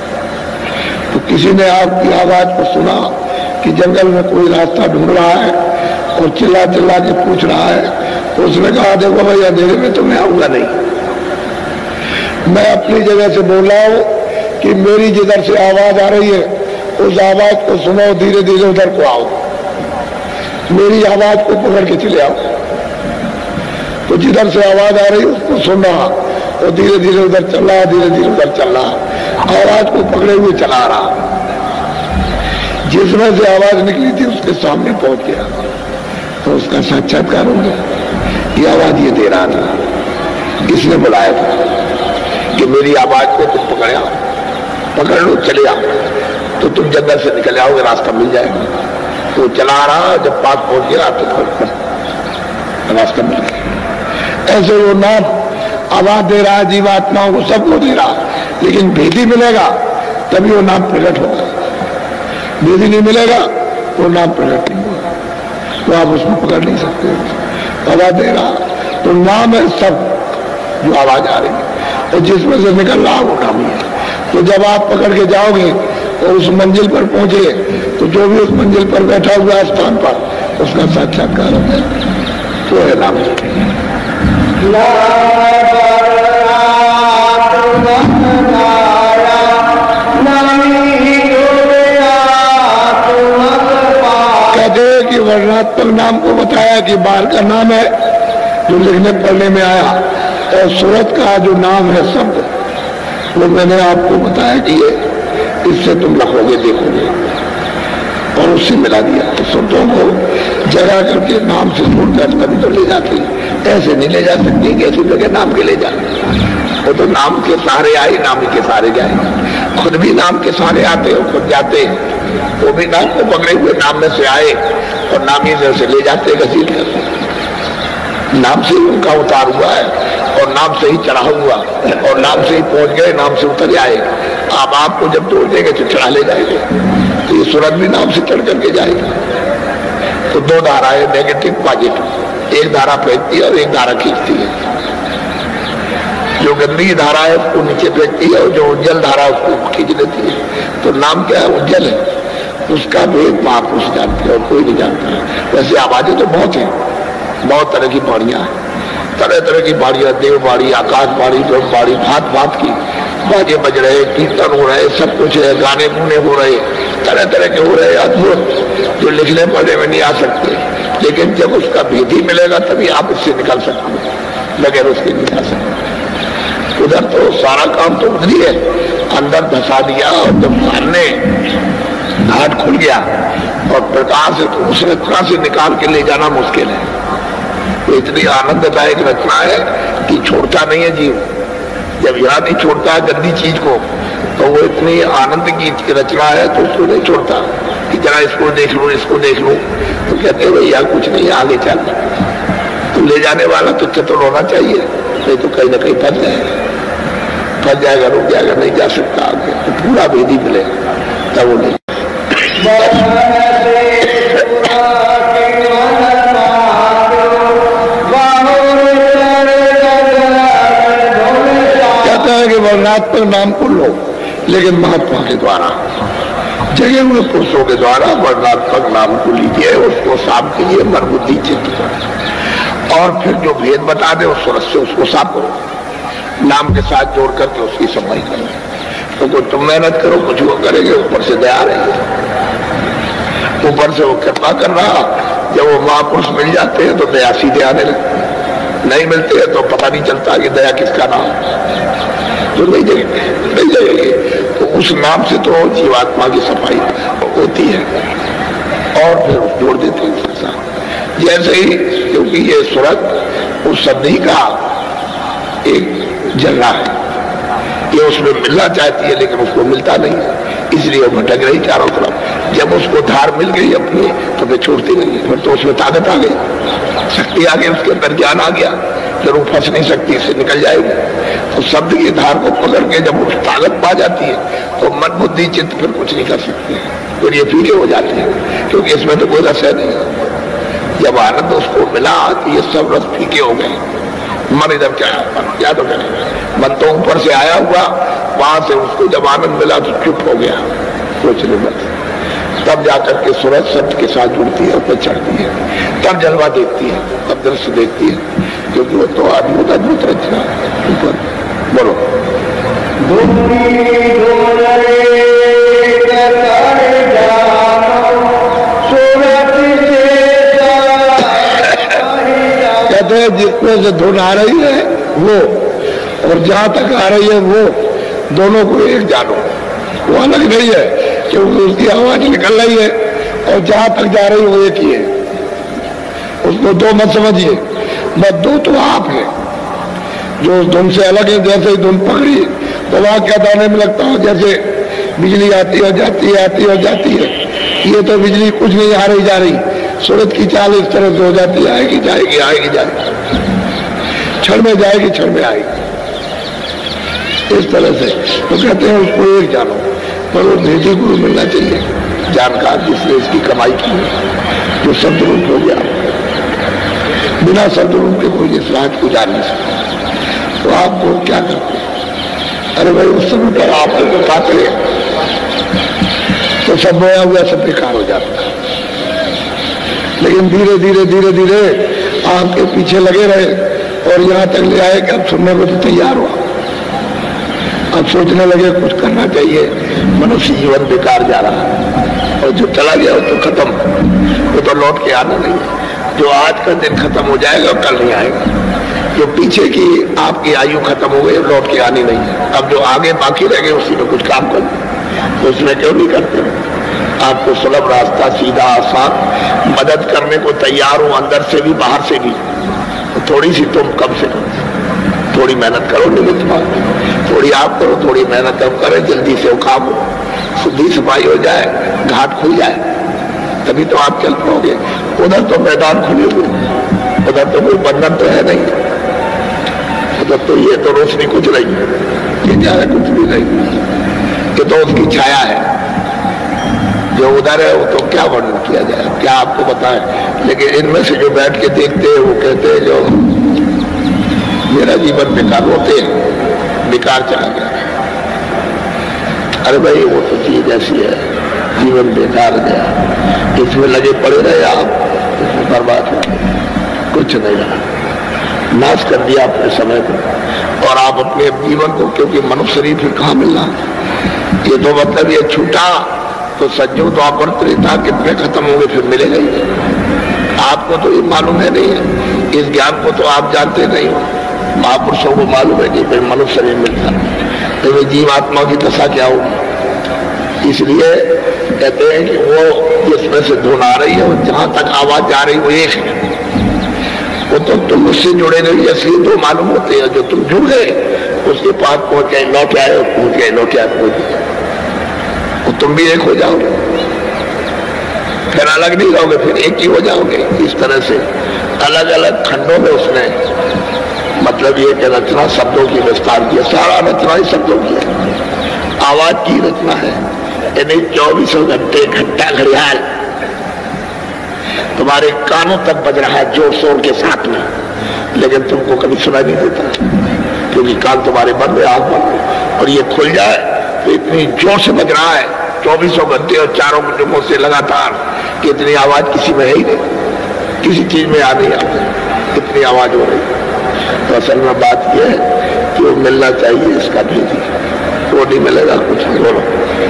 तो किसी ने आपकी आवाज को सुना कि जंगल में कोई रास्ता ढूंढ रहा है और चिल्ला चिल्ला के पूछ रहा है, तो उसने कहा देखो भाई अंधेरे में तो मैं आऊंगा नहीं, मैं अपनी जगह से बोल रहा हूं कि मेरी जिधर से आवाज आ रही है उस आवाज को सुनो, धीरे धीरे उधर को आओ, मेरी आवाज को पकड़ के चले आओ। तो जिधर से आवाज आ रही है उसको सुन रहा और धीरे धीरे उधर चल रहा, धीरे धीरे उधर चल रहा, आवाज को पकड़े हुए चला रहा। जिसमें से आवाज निकली थी उसके सामने पहुंच गया तो उसका साक्षात्कार हो गया। ये आवाज ये दे रहा था, किसने बुलाया था कि मेरी आवाज को तुम पकड़े आओ, पकड़ लो, चले आओ, तो तुम जंगल से निकल आओगे, रास्ता मिल जाएगा। तो चला रहा, जब पास पहुंच गया तो रास्ता मिल गया। ऐसे वो नाम आवाज दे रहा है जीवात्माओं को, सबको दे रहा, लेकिन भेदी मिलेगा तभी वो नाम प्रकट होगा। भेदी नहीं मिलेगा वो नाम प्रकट नहीं होगा, तो आप उसको पकड़ नहीं सकते। आवाज दे रहा तो नाम है सब जो आवाज आ रही है, और जिसमें से निकल रहा वो नाम ही है। तो जब आप पकड़ के जाओगे और उस मंजिल पर पहुंचे तो जो भी उस मंजिल पर बैठा हुआ स्थान पर उसका साक्षात्कार हो जाए, तो है नाम। कहते हैं कि वर्णात्मक नाम को बताया कि बाहर का नाम है जो लिखने पढ़ने में आया, और सूरत का जो नाम है शब्द वो मैंने आपको बताया कि ये इससे तुम रखोगे, देखोगे, और उससे मिला दिया। तो शब्दों को जगा करके नाम से जोड़कर तभी तो ले जाती, ऐसे नहीं ले जा सकती कि ऐसी जगह नाम के ले जाते। वो तो नाम के सहारे आए, नाम के सहारे जाए। खुद भी नाम के सहारे आते और खुद जाते, वो भी नाम को पकड़े हुए नाम में से आए और नाम ही से ले जाते घसीट कर। नाम से ही उनका उतार हुआ है और नाम से ही चढ़ा हुआ और नाम से ही पहुंच गए, नाम से उतर आए। आप आपको जब तोड़ देंगे तो चढ़ा ले जाएंगे, तो ये सूरत भी नाव से चढ़ करके जाएगा। तो दो धाराएं नेगेटिव पॉजिटिव, एक धारा फेंकती है और एक धारा खींचती है। जो गंदी धारा है उसको नीचे फेंकती है और जो उज्जवल धारा है उसको खींच लेती है। तो नाम क्या है? उज्जवल है। उसका भेद महापुरुष जानते हैं और कोई नहीं जानता। वैसे आवाजें तो बहुत है, बहुत तरह की बाड़ियां हैं, तरह तरह की बाड़ियां, देव बाड़ी, आकाश बाड़ी, ब्रह्म बाड़ी, भात भात की बाजे बज रहे, कीर्तन हो रहे, सब कुछ है, गाने गुने हो रहे, तरह तरह के हो रहे, अद्भुत, जो लिखने पढ़ने में नहीं आ सकते। लेकिन जब उसका भेद ही मिलेगा तभी आप उससे निकल सकते हैं, बगैर उसके नहीं आ सकते। उधर तो सारा काम तो उधर ही है, अंदर धसा दिया और जब सामने घाट खुल गया और प्रकाश है तो उस रचना से निकाल के ले जाना मुश्किल है। तो इतनी आनंददायक रचना है कि छोड़ता नहीं है जीव। जब याद नहीं छोड़ता है गंदी चीज को, तो वो इतनी आनंद की रचना है तो उसको नहीं छोड़ता कि जरा इसको देख लूं, इसको देख लूं। तो कहते भैया कुछ नहीं, आगे चल। तो ले जाने वाला तो चतुर होना चाहिए, नहीं तो कहीं ना कहीं फंस जाएगा, फंस जाएगा, रुक जाएगा, नहीं जा सकता आगे। तो पूरा भेदी मिलेगा तब वो नहीं। कहता है कि वर्णात्मक नाम को लो, लेकिन महात्मा के द्वारा, जगे हुए पुरुषों के द्वारा वर्णात्मक नाम को लीजिए, उसको साफ कीजिए मन बुद्धि चित्त को, और फिर जो भेद बता दे उस सूरत से उसको साफ करो, नाम के साथ जोड़ करके उसकी सफाई करो। तो कुछ तुम मेहनत करो, कुछ वो करेंगे, ऊपर से दया रहेगी, ऊपर से वो कृपा कर रहा। जब वो महापुरुष मिल जाते हैं तो दया सीधे आने लगती, नहीं मिलते हैं तो पता नहीं चलता कि दया किसका नाम, तो नहीं जाएंगे नहीं जाएंगे। तो उस नाम से तो जीवात्मा की सफाई होती है और फिर जोड़ देते हैं उसके साथ। जैसे ही, क्योंकि ये सूरत उस सदी का एक जर्रा है, ये उसमें मिलना चाहती है लेकिन उसको मिलता नहीं है, इसलिए वो भटक रही चारों तरफ। जब उसको धार मिल गई अपनी तो फिर छोड़ती नहीं, फिर तो उसमें ताकत आ गई, शक्ति आ गई, उसके अंदर ज्ञान आ गया, फिर वो फंस नहीं सकती, इससे निकल जाएगी। तो शब्द की धार को पकड़ के जब उस ताकत पा जाती है तो मन बुद्धि चित्त फिर कुछ नहीं कर सकते, फिर ये फीके हो जाते हैं, क्योंकि इसमें तो कोई रस है नहीं। जब आनंद उसको मिला तो ये सब रस फीके हो गए। मन इधर क्या क्या तो करेगा, मन तो ऊपर से आया हुआ, वहां से उसको जब आनंद मिला तो चुप हो गया, सोचने मत। तब जाकर के सूरज सत्य के साथ जुड़ती है, ऊपर चढ़ती है, तब जलवा देखती है, तब दृश्य देखती है, क्योंकि वो तो अद्भुत अद्भुत रचना ऊपर। बोलो कहते हैं जिसमें से धुन आ रही है वो और जहां तक आ रही है वो, दोनों को एक जानो, वो अलग नहीं है, क्योंकि उसकी आवाज निकल रही है और जहां तक जा रही है वो एक ही है। उसको दो मत समझिए, बस दो तो आप है जो उस धुन से अलग है। जैसे ही धुन पकड़ी तो वहां क्या दाने में लगता हो, जैसे बिजली आती है जाती है आती है जाती है, ये तो बिजली कुछ नहीं आ रही जा रही, सूरत की चाल इस तरह से हो जाती है, आएगी जाएगी आएगी जाएगी, क्षण में जाएगी क्षण में आएगी, इस तरह से। तो कहते हैं उसको एक जानो, पर वो भेदी गुरु मिलना चाहिए, जानकार जिसने इसकी कमाई की, जो शब्द रूप हो गया, बिना शब्द रूप के कोई इस रात को जान नहीं सकता। तो आपको क्या करते, अरे भाई उस समय पर आपको बताते तो सब बोया हुआ सब बेकार हो जाता, लेकिन धीरे धीरे धीरे धीरे आपके पीछे लगे रहे और यहाँ तक ले आए कि अब सुनने को तो तैयार हुआ, अब सोचने लगे कुछ करना चाहिए, मनुष्य जीवन बेकार जा रहा है और जो चला गया वो तो खत्म, वो तो लौट के आना नहीं है। जो आज का दिन खत्म हो जाएगा कल नहीं आएगा, जो पीछे की आपकी आयु खत्म हो गई लौट के आनी नहीं है। अब जो आगे बाकी रह गए उसी में कुछ काम कर, तो उसमें क्यों नहीं करते? आपको सुलभ रास्ता सीधा आसान, मदद करने को तैयार हो अंदर से भी बाहर से भी, तो थोड़ी सी तुम कम से कम थोड़ी मेहनत करो, निमित्त मानो, थोड़ी आप करो, थोड़ी मेहनत हम करें, जल्दी से वो काम हो, शुद्धि सफाई हो जाए, घाट खुल जाए, तभी तो आप चल पाओगे। उधर तो मैदान खुले हुए, उधर तो कोई बंधन तो है नहीं, उधर तो ये तो रोशनी कुछ नहीं, ये क्या है, कुछ भी नहीं। ये तो उसकी छाया है, जो उधर है वो तो क्या वर्णन किया जाए, क्या आपको बताएं। लेकिन इनमें से जो बैठ के देखते हैं वो कहते हैं जो मेरा जीवन बेकार, होते हैं बेकार चला गया। अरे भाई वो तो चीज ऐसी है, जीवन बेकार गया, इसमें लगे पड़े रहे आप, इसमें बर्बाद हो गए, कुछ नहीं रहा, नाश कर दिया अपने समय को और आप अपने जीवन को, क्योंकि मनुष्य शरीर फिर कहाँ मिलना, ये तो मतलब ये छूटा तो सज्जो तो आप था, कितने खत्म होंगे फिर मिलेगा ही नहीं। आपको तो ये मालूम है नहीं है, इस ज्ञान को तो आप जानते नहीं हो, महापुरुषों को मालूम है कि फिर मनुष्य शरीर मिलता तो वे जीव आत्मा की दशा क्या होगी। इसलिए कहते हैं कि वो जिसमें से धुन आ रही है और जहां तक आवाज जा रही वो एक है, वो तो तुम उससे जुड़े नहीं, असली तो मालूम होते हैं, जो तुम जुड़ गए उसके पास पहुंच गए, लौट आए और पहुंच गए, लौट आए पहुंच गए, वो तुम भी एक हो जाओगे, फिर अलग नहीं रहोगे, फिर एक ही हो जाओगे। इस तरह से अलग अलग खंडों में उसने मतलब ये कि रचना शब्दों की विस्तार किया, सारा रचना ही शब्दों की है, आवाज की रचना है, यानी चौबीसों घंटे घंटा घड़ियाल तुम्हारे कानों तक बज रहा है जोर शोर के साथ में, लेकिन तुमको कभी सुनाई नहीं देता क्योंकि कान तुम्हारे बंद है, आंख बंद है, और ये खुल जाए तो इतनी जोर से बज रहा है चौबीसों घंटे और चारों घंटों से लगातार कि इतनी आवाज किसी में है ही नहीं, किसी चीज में आ नहीं आती, इतनी आवाज हो रही। तो असल में बात यह है कि वो मिलना चाहिए, इसका भेजी वो नहीं मिलेगा, कुछ नहीं। बोलो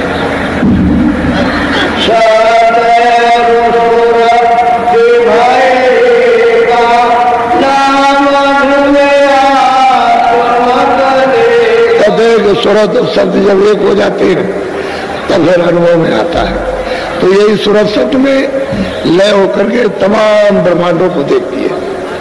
सूरत और शब्द जब एक हो जाते हैं तब फिर अनुभव में आता है। तो यही सूरत शब्द में लय होकर के तमाम ब्रह्मांडों को देखती है,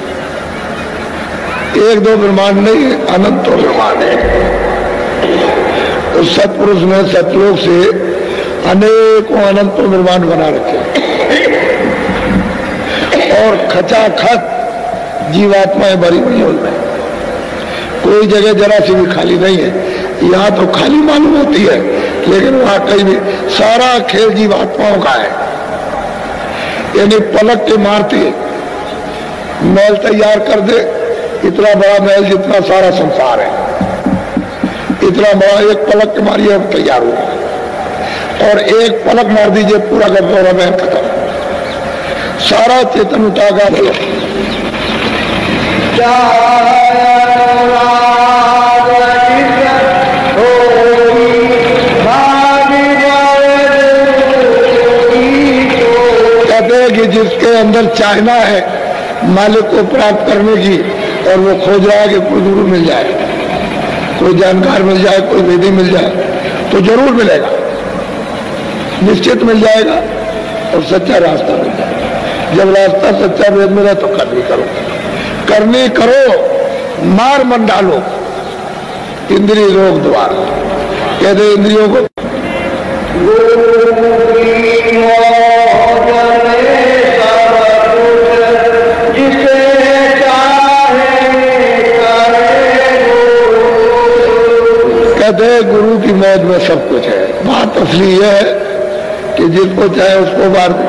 एक दो ब्रह्मांड नहीं, अनंतों ब्रह्मांड है। उस सतपुरुष ने सतलोक से अनेकों अनंतों ब्रह्मांड बना रखे और खचाखच जीवात्माएं भरी हुई है उनमें, कोई जगह जरा सी भी खाली नहीं है। यहाँ तो खाली मालूम होती है लेकिन वहां कहीं भी सारा खेल जीवात्माओं का है, यानी पलक के मारते महल तैयार कर दे, इतना बड़ा महल जितना सारा संसार है, इतना बड़ा एक पलक के मारिए अब तैयार होगा, और एक पलक मार दीजिए पूरा का पूरा महल खत्म, सारा चेतन उठागा। कहते हैं कि जिसके अंदर चाहना है मालिक को प्राप्त करने की और वो खोज रहा है कि कोई गुरु मिल जाए, कोई जानकार मिल जाए, कोई वेदी मिल जाए तो जरूर मिलेगा, निश्चित मिल जाएगा और सच्चा रास्ता मिल जाएगा। जब रास्ता सच्चा वेद मिला तो करनी करो, करनी करो, मार मन डालो इंद्रिय रोग द्वारा। कहते इंद्रियों को कहते हैं गुरु की मौज में सब कुछ है। बात असली यह है कि जिसको चाहे उसको मार दे,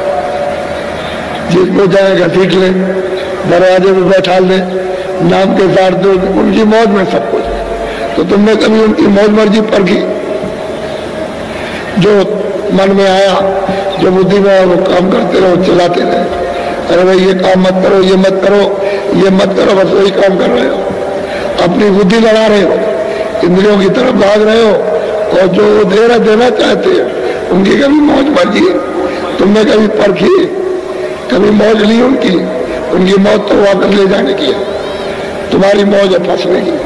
जिसको चाहे घसीट ले, दरवाजे में बैठा ले, नाम के साथ दो, उनकी मौज में सब कुछ है। तो तुमने कभी उनकी मौज मर्जी परखी? जो मन में आया, जो बुद्धि में आया वो काम करते रहो, चलाते रहे। अरे भाई ये काम मत करो, ये मत करो, ये मत करो, बस वही काम कर रहे हो, अपनी बुद्धि लड़ा रहे हो, इंद्रियों की तरफ भाग रहे हो, और जो देना देना चाहते हैं उनकी कभी मौज मर्जी तुमने कभी परखी? कभी मौज ली उनकी? उनकी मौज तो वापस ले जाने की है, तुम्हारी मौज है फंसने की।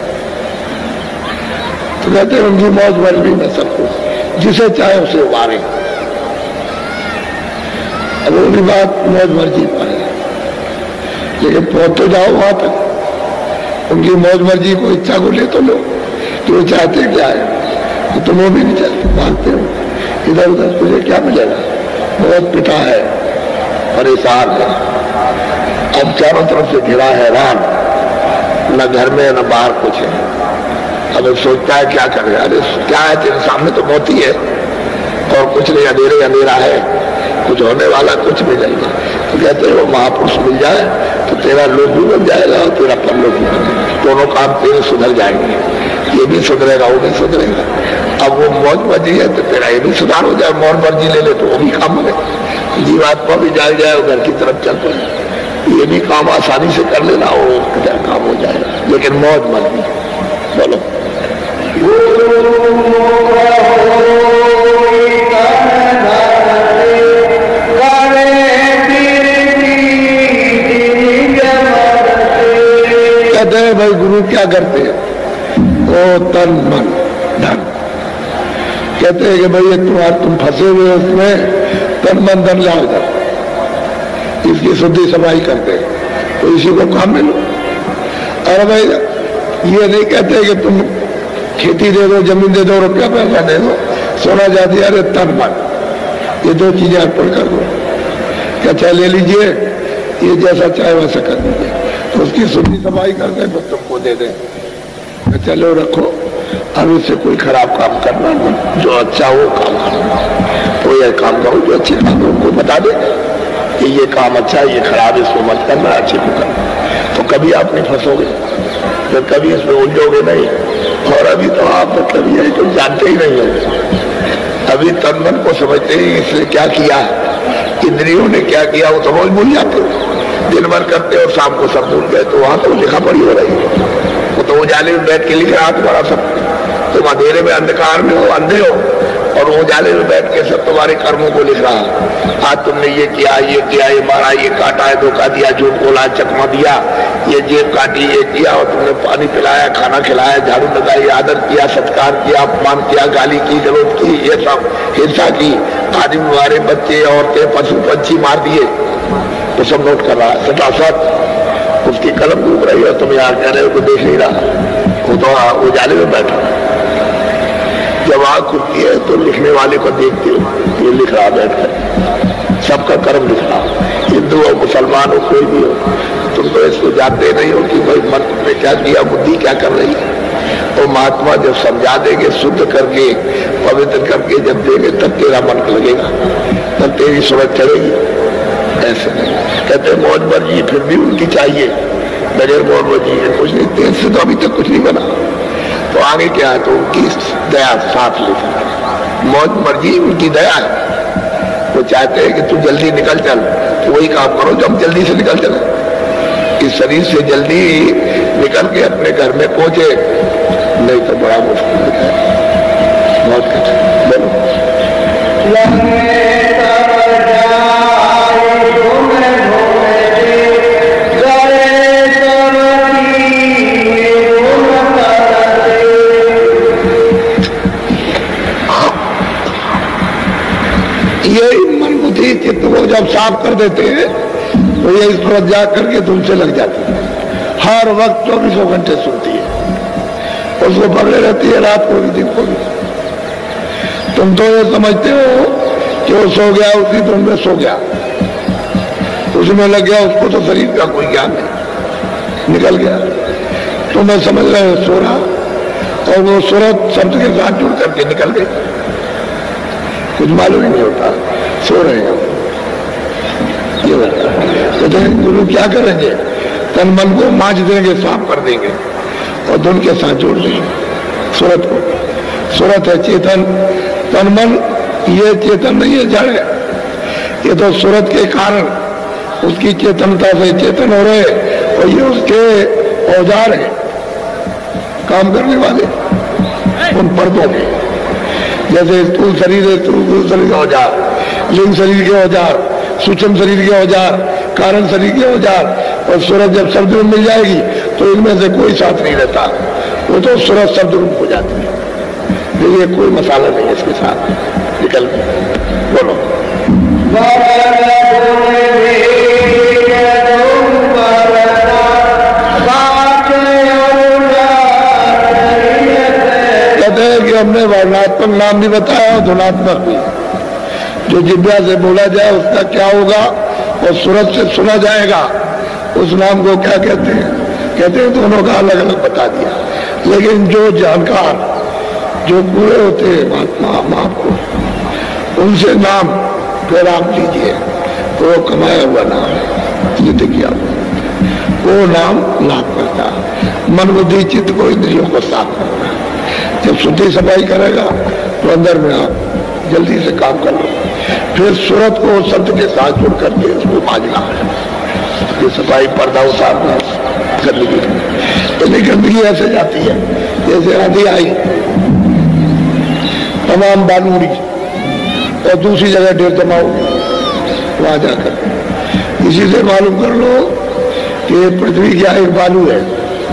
तो कहते हैं उनकी मौज मर्जी में सब कुछ, जिसे चाहे उसे उबारे। अब उनकी बात मौज मर्जी पर है, लेकिन पहुंच तो जाओ वहां तक, उनकी मौज मर्जी को, इच्छा को ले तो लो कि वो चाहते क्या है, तो तुम वो भी नहीं चाहते, भागते हो इधर उधर, तुझे क्या मिलेगा, बहुत पिटा है, परेशान है, अब चारों तरफ से घिरा है राम, न घर में न बाहर कुछ है, अब सोचता है क्या करेगा, अरे क्या है तेरे सामने तो मौत ही है और कुछ नहीं, अंधेरे अंधेरा है, कुछ होने वाला कुछ भी नहीं है। तो कहते हैं वो महापुरुष मिल जाए तो तेरा लोक भी बन जाएगा और तेरा परलोक भी बन जाएगा, दोनों काम तेरे सुधर जाएंगे, ये भी सुधरेगा वो भी सुधरेगा। अब वो मौज मर्जी है तो तेरा ये भी सुधार हो जाए, मौन मर्जी ले ले तो वो भी काम बने, जीवात्मा भी जाग जाए और घर की तरफ चल पड़े, ये भी काम आसानी से कर लेना, वो काम हो जाएगा, लेकिन मौज मर्जी। बोलो कहते हैं भाई गुरु क्या करते हैं, ओ तन मन धन, कहते हैं कि भाई तुम्हारे तुम फंसे हुए उसमें, तन मन धन लाओ इधर, इसकी शुद्धि सफाई करते हैं तो इसी को काम में लो। और भाई ये नहीं कहते कि तुम खेती दे दो, जमीन दे दो, रुपया पैसा दे दो, सोना जाती, अरे तन मन ये दो चीजें अर्पण कर दो, क्या चाहे ले लीजिए, ये जैसा चाहे वैसा कर दीजिए, तो उसकी शुद्धि सफाई कर दे तो तुमको दे दे, चलो रखो, अब इससे कोई खराब काम करना नहीं, जो अच्छा वो काम करना, तो यह काम करो जो अच्छे काम उनको बता दे कि ये काम अच्छा है, ये खराब इसको मत करना, अच्छे को करना, तो कभी आप नहीं फंसोगे, तो कभी इसमें उलझोगे नहीं। और अभी तो आप मतलब ये तो जानते ही नहीं हो, अभी तन मन को समझते ही इसने क्या किया, इंद्रियों ने क्या किया, वो तो रोज भूल जाते हो, दिन भर करते और शाम को सब भूल गए, तो वहां तो लिखा पड़ी हो रही है, वो तो उजाले में बैठ के लिख रहा तुम्हारा सब, तुम अंधेरे में अंधकार में हो, अंधे हो, और उजाले में बैठ के सब तुम्हारे कर्मों को लिख रहा, आज तुमने ये किया, ये किया, ये मारा, ये काटा है, धोखा दिया, झूठ बोला, चकमा दिया, ये जेब काटी, ये किया, और तुमने पानी पिलाया, खाना खिलाया, झाड़ू लगाई, आदर किया, सत्कार किया, अपमान किया, गाली की, गलौज की, ये सब हिंसा की, आदमी मारे, बच्चे औरतें पशु पंछी मार दिए, तो सब नोट कर रहा है सटासट, उसकी कलम डूब रही है, तुम यार कह रहे हो तो देख नहीं रहा, वो तो उजाले में बैठा, जब आग खुलती है तो लिखने वाले को देखते हो, ये लिख रहा बैठकर, सबका कर्म लिख रहा, हिंदू हो मुसलमान हो कोई भी हो, तुम तो इसको जानते नहीं हो कि भाई मन ने क्या किया, बुद्धि क्या कर रही है, और महात्मा जब समझा देंगे, शुद्ध करके पवित्र करके जब देंगे तब तेरा मन लगेगा, तब तेरी समझ चलेगी। ऐसे कहते मौज मर्जी फिर भी उनकी चाहिए, बगैर मौज मर्जी है कुछ नहीं, तेल से तो अभी तक कुछ नहीं बना, तो आगे क्या है, तो उनकी दया साफ लिखा, मौज मर्जी उनकी दया है, वो चाहते हैं कि तू जल्दी निकल चल, तो वही काम करो जो हम जल्दी से निकल चले, इस शरीर से जल्दी निकल के अपने घर में पहुंचे, नहीं तो बड़ा मुश्किल है, बहुत कठिन। बोलो ये मन बुद्धि चित्त को जब साफ कर देते हैं तो ये इस पर जा करके तुमसे लग जाती है, हर वक्त चौबीसों घंटे सुनती है, उसको पकड़े रहती है, रात को भी दिन को भी। तुम तो ये समझते हो कि वो सो गया, उसी तुम में सो गया, उसमें लग गया, उसको तो शरीर का कोई ज्ञान नहीं, निकल गया, तुम्हें समझ रहे हो सो रहा, और वो सूरत शब्द के साथ जुड़ करके निकल गए, कुछ मालूम नहीं होता, सो रहे हैं। ये तो गुरु क्या करेंगे, तन मन को मांझ देंगे, साफ कर देंगे और धुन के साथ जोड़ देंगे सूरत को। सूरत है चेतन, तन मन ये चेतन नहीं है, जड़ है, ये तो सूरत के कारण उसकी चेतनता से चेतन हो रहे, और ये उसके औजार हैं काम करने वाले उन पर्दों में, जैसे स्थूल शरीर है, स्थूल शरीर के औजार, लिंग शरीर के औजार, सूक्ष्म शरीर के औजार, कारण शरीर के औजार, और सूरत जब शब्द रूप मिल जाएगी तो इनमें से कोई साथ नहीं रहता, वो तो सूरत शब्द रूप हो जाती है, ये कोई मसाला नहीं है इसके साथ निकल। बोलो कहते हैं कि हमने वर्णात्मक नाम भी बताया और धुनात्मक भी, जो जिब्या से बोला जाए उसका क्या होगा, और सूरत से सुना जाएगा उस नाम को क्या कहते हैं, कहते हैं दोनों का अलग अलग बता दिया। लेकिन जो जानकार, जो पूरे होते हैं महात्मा महापुरुष, उनसे नाम फिर आप लीजिए तो वो कमाया हुआ नाम है, जिंदगी आप वो नाम लाभ करता है। मन बुद्धि चित्त को इंद्रियों को साफ करता है। जब शुद्धि सफाई करेगा तो अंदर में आप जल्दी से काम कर लो। फिर सूरत को शब्द के साथ जुड़ करके उसको बाजना है, ये सफाई पर्दा उतारना गंदगी। तो गंदगी ऐसे जाती है जैसे आंधी आई, तमाम बालू उड़ी और दूसरी जगह ढेर जमाओ वहां जाकर। इसी से मालूम कर लो कि पृथ्वी क्या एक बालू है।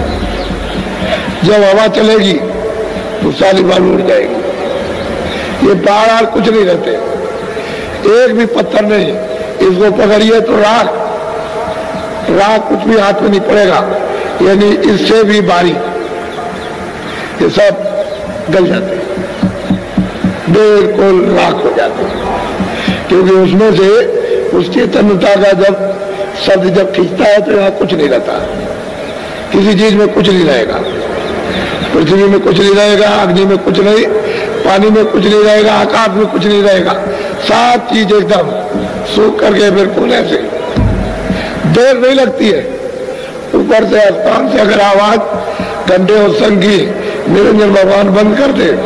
जब हवा चलेगी तो सारी बालू उड़ जाएगी। ये पहाड़ कुछ नहीं रहते, एक भी पत्थर नहीं। इसको पकड़िए तो राख राख कुछ भी हाथ में नहीं पड़ेगा, यानी इससे भी बारीक ये सब गल जाते हैं, बिल्कुल राख हो जाते हैं। क्योंकि उसमें से उस चेतनता का जब शब्द जब खींचता है तो यहाँ कुछ नहीं रहता, किसी चीज में कुछ नहीं रहेगा। पृथ्वी में कुछ नहीं रहेगा, अग्नि में कुछ नहीं, पानी में कुछ नहीं रहेगा, आकाश में कुछ नहीं रहेगा। सात चीज एकदम सूख करके बिल्कुल ऐसे देर नहीं लगती है। ऊपर से आसमान से अगर आवाज घंटे और संग की निरंजन भगवान बंद कर दे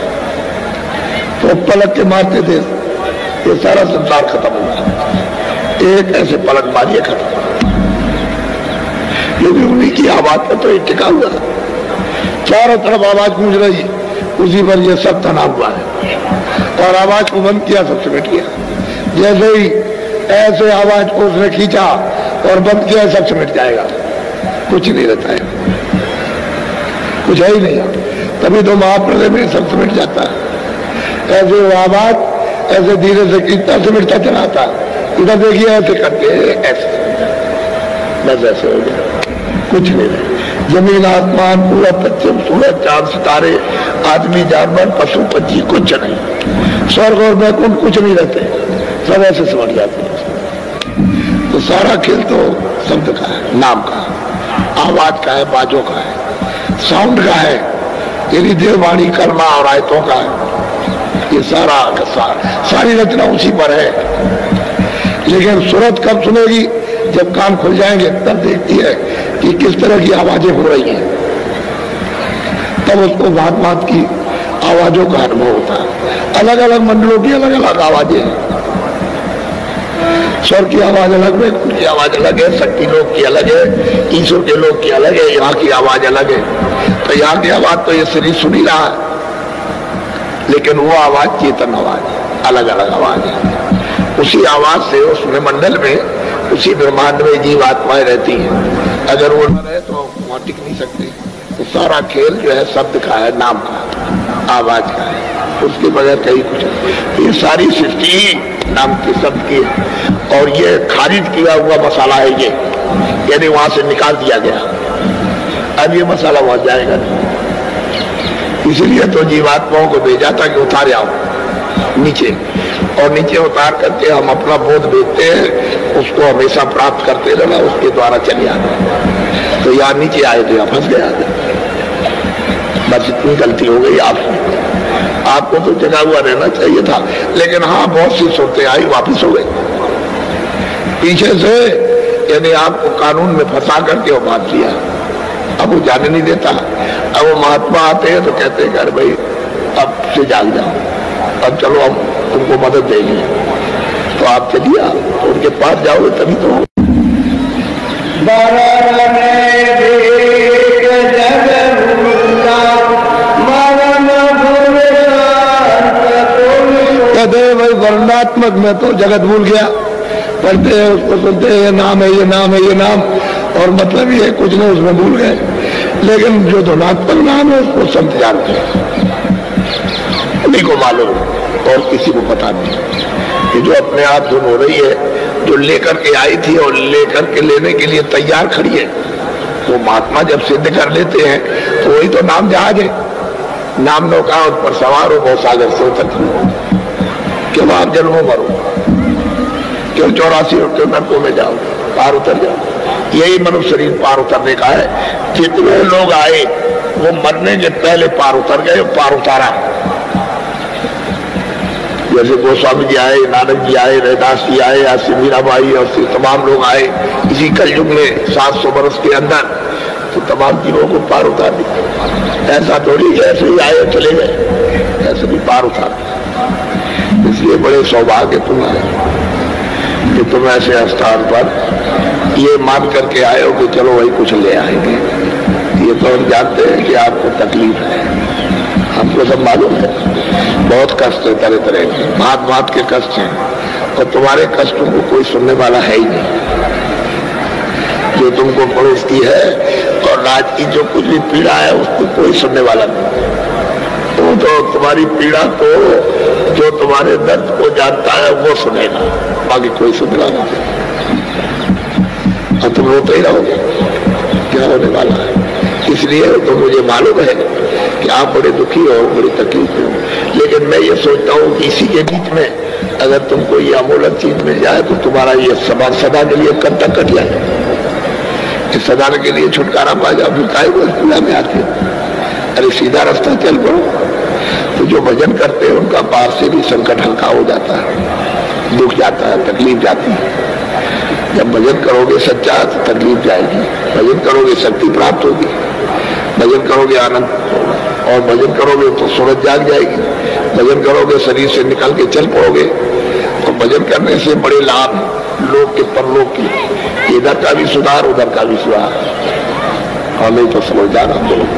तो पलक के मारते थे ये सारा संसार खत्म होगा। एक ऐसे पलक मारिए खत्म, क्योंकि उन्हीं की आवाज पर तो ये टिका हुआ है। चारों तरफ आवाज गूंज रही है, उसी पर ये सब तना हुआ है। और आवाज को बंद किया सब सिमट गया। जैसे ही ऐसे आवाज को उसने खींचा और बंद किया सब सिमट जाएगा, कुछ नहीं रहता है, कुछ है ही नहीं। तभी तो महाप्रलय में सब सिमट जाता है। ऐसे वो आवाज ऐसे धीरे से खींचता सिमटता चला आता है। इधर देखिए ऐसे करके ऐसे बस ऐसे हो गया, कुछ नहीं रहे। जमीन आसमान पूरा पश्चिम सूरज चांद सितारे आदमी जानवर पशु पक्षी कुछ नहीं। स्वर्ग और वैकुंठ कुछ नहीं रहते, सब ऐसे समझ जाते हैं। तो सारा खेल तो शब्द का है, नाम का, आवाज का है, बाजों का है, साउंड का है, यानी देववाणी कर्मा और आयतों का है। ये सारा का सारा सारी रचना उसी पर है। लेकिन सूरत कब सुनेगी? जब कान खुल जाएंगे तब देखती है कि किस तरह की आवाजें हो रही हैं, तब उसको भांत भांत की आवाजों का अनुभव होता है। अलग अलग मंडलों की अलग अलग आवाजें हैं। स्वर की आवाज अलग है, उनकी आवाज अलग है, शक्ति लोग की अलग है, ईश्वर के लोग की अलग है, यहाँ की आवाज अलग है। तो यहाँ की आवाज तो ये शरीर सुन ही रहा है, लेकिन वो आवाज चेतन आवाज, अलग अलग आवाज है। उसी आवाज से उसमें मंडल में, उसी ब्रह्मांड में जीव आत्माएं रहती हैं। अगर वो न रहे तो वहां टिक नहीं सकते। तो सारा खेल जो है शब्द का है, नाम का, आवाज का है, उसके बगैर कहीं कुछ नहीं। ये सारी सृष्टि नाम के शब्द की है। और ये खारिज किया हुआ मसाला है, ये यानी वहां से निकाल दिया गया। अब ये मसाला वहां जाएगा नहीं। इसलिए तो जीवात्माओं को भेजा था कि उतार आओ नीचे, और नीचे उतार करके हम अपना बोध भेजते हैं, उसको हमेशा प्राप्त करते रहना, उसके द्वारा चले आना। तो यहाँ नीचे आए तो यहाँ फंस गया। बस इतनी गलती हो गई आपको। आपको तो जगा हुआ रहना चाहिए था, लेकिन हाँ बहुत सी सूरतें आई, वापिस हो गई पीछे से, यानी आपको कानून में फंसा करके वो बात लिया। अब वो जाने नहीं देता। अब वो महात्मा आते हैं तो कहते हैं अरे भाई अब से जाग जाओ, अब चलो हम तुमको मदद देंगे। तो आप चलिए, आप तो उनके पास जाओगे तभी तो। कहते भाई वर्णात्मक में तो जगत भूल गया, पढ़ते हैं उसको, सुनते हैं ये नाम है, ये नाम है, ये नाम, और मतलब ये कुछ नहीं उसमें भूल गए। लेकिन जो धनात्मक नाम है उसको संत जानते हैं, उन्हीं को मालूम और किसी को पता नहीं। ये जो अपने आप धुन हो रही है, जो लेकर के आई थी और लेकर के लेने के लिए तैयार खड़ी है, वो महात्मा जब सिद्ध कर लेते हैं तो वही तो नाम जहाज है। नाम नौका उस पर सवार हो, बहुत सागर से उतर क्यों आप जन्मों मरो, क्यों चौरासी क्यों नरकों में जाओ, पार उतर जाओ। यही मनुष्य शरीर पार उतरने का है। जितने लोग आए वो मरने के पहले पार उतर गए, पार उतारा। जैसे गोस्वामी जी आए, नानक जी आए, रैदास जी आए, आज से मीराबाई और से तमाम लोग आए इसी कलयुग में सात सौ बरस के अंदर, तो तमाम जीवों को पार उतार दिया। ऐसा थोड़ी ऐसे ही आए चले गए, ऐसे भी पार उतार। इसलिए बड़े सौभाग्य तुम आए कि तुम ऐसे स्थान पर ये मान करके आए हो कि चलो वही कुछ ले आएंगे। ये तो हम जानते हैं कि आपको तकलीफ है, हमको सब मालूम है, बहुत कष्ट है, तरह तरह के भात भात के कष्ट हैं, और तुम्हारे कष्टों को कोई सुनने वाला है ही नहीं। जो तुमको पड़ोसती है और राज की जो कुछ भी पीड़ा है उसको कोई सुनने वाला नहीं। तो, तो तुम्हारी पीड़ा तो जो तुम्हारे दर्द को जानता है वो सुनेगा, बाकी कोई सुनने वाला नहीं। और तुम रोते ही रहोगे, क्या होने वाला है। इसलिए तो मुझे मालूम है कि आप बड़े दुखी हो, बड़ी तकलीफ हो, लेकिन मैं ये सोचता हूँ कि इसी के बीच में अगर तुमको ये अमूल्य चीज मिल जाए तो तुम्हारा ये सदा सदा के लिए कब तक कट जाए, इस सदा के लिए छुटकारा पा जाओ। फिर काहे को पूजा में आते, अरे सीधा रास्ता चल पड़ो। तो जो भजन करते हैं उनका पार से भी संकट हल्का हो जाता है, दुख जाता है, तकलीफ जाती है। जब भजन करोगे सच्चा तो तकलीफ जाएगी, भजन करोगे शक्ति प्राप्त होगी, भजन करोगे आनंद होगा, और भजन करोगे तो सूरज जाग जाएगी, भजन करोगे शरीर से निकल के चल पड़ोगे। और भजन करने से बड़े लाभ लोक के परलोक के, इधर का भी सुधार उधर का भी सुधार। हमें तो समझदार हम लोग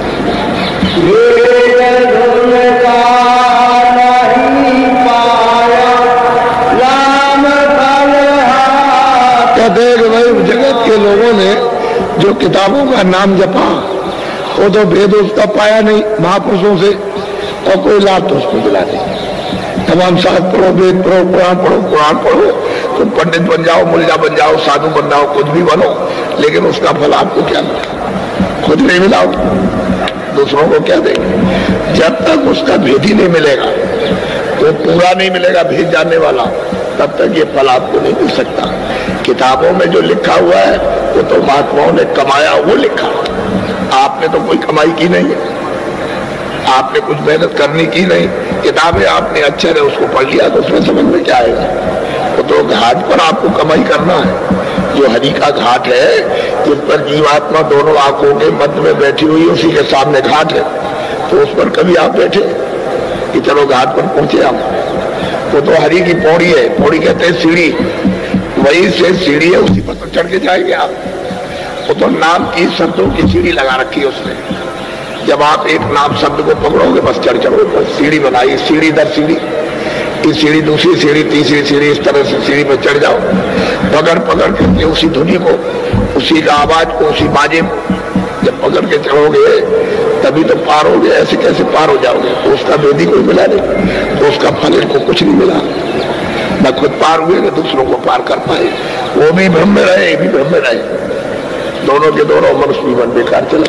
देख भाई, जगत के लोगों ने जो किताबों का नाम जपा वो तो भेद उसका पाया नहीं महापुरुषों से, और कोई लाभ तो उसको मिला नहीं। तमाम शास्त्र पढ़ो, वेद पढ़ो, पुराण पढ़ो, कुरान पढ़ो, तो पंडित बन जाओ, मुल्ला बन जाओ, साधु बन जाओ, कुछ भी बनो, लेकिन उसका फल आपको क्या मिला, खुद नहीं मिलाओ, दूसरों को क्या देंगे। जब तक उसका भेद ही नहीं मिलेगा, तो पूरा नहीं मिलेगा भेद जानने वाला, तब तक ये फल आपको नहीं मिल सकता। किताबों में जो लिखा हुआ है वो तो महात्माओं ने कमाया, वो लिखा, आपने तो कोई कमाई की नहीं है, आपने कुछ मेहनत करनी की नहीं। किताबें आपने अच्छे ने उसको पढ़ लिया तो उसमें समझ में क्या आएगा। वो तो घाट पर आपको कमाई करना है, जो हरि का घाट है जिस पर जीवात्मा दोनों आंखों के मध्य में बैठी हुई, उसी के सामने घाट है, तो उस पर कभी आप बैठे कि चलो घाट पर पहुंचे हम। वो तो हरि की पौड़ी है, पौड़ी कहते हैं सीढ़ी, वही से सीढ़ी है, उसी पर तो चढ़ के जाएंगे आप। वो तो नाम की शब्दों की सीढ़ी लगा रखी है उसने, जब आप एक नाम शब्द को पकड़ोगे बस चढ़ चढ़ो, बस सीढ़ी बनाई, सीढ़ी दर सीढ़ी, इस सीढ़ी दूसरी सीढ़ी तीसरी सीढ़ी, इस तरह से सीढ़ी पर चढ़ जाओ, पकड़ पकड़ करके उसी धुनी को, उसी का आवाज को, उसी बाजे जब पकड़ के चढ़ोगे तभी तो पार होगे। ऐसे कैसे पार हो जाओगे, तो उसका वेदी कोई मिला नहीं, तो उसका फल इनको कुछ नहीं मिला। न खुद पार हुए न दूसरों को पार कर पाए, वो भी भ्रम में रहे, ये भी भ्रम में रहे, दोनों के दोनों मनुष्य जीवन बेकार चला।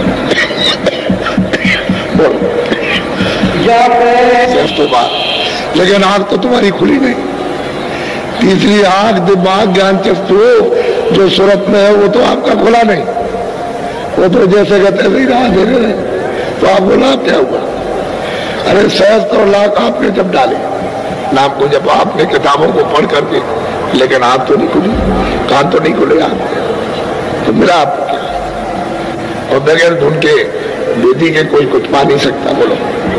लेकिन आंख तो तुम्हारी खुली नहीं। तीसरी आंख दिमाग ज्ञान चक्षु जो सूरत में है वो तो आपका खुला नहीं, वो तो जैसे कहते नहीं रहा दे रहे, तो आप बोला क्या हुआ। अरे सहस्त्र और लाख आपने जब डाले नाम को, जब आपने किताबों को पढ़ करके, लेकिन आंख तो नहीं खुली, कान तो नहीं खुले, आप तो मिला आपको क्या। और बगैर धुन के वेदी के कोई कुछ पा नहीं सकता। बोलो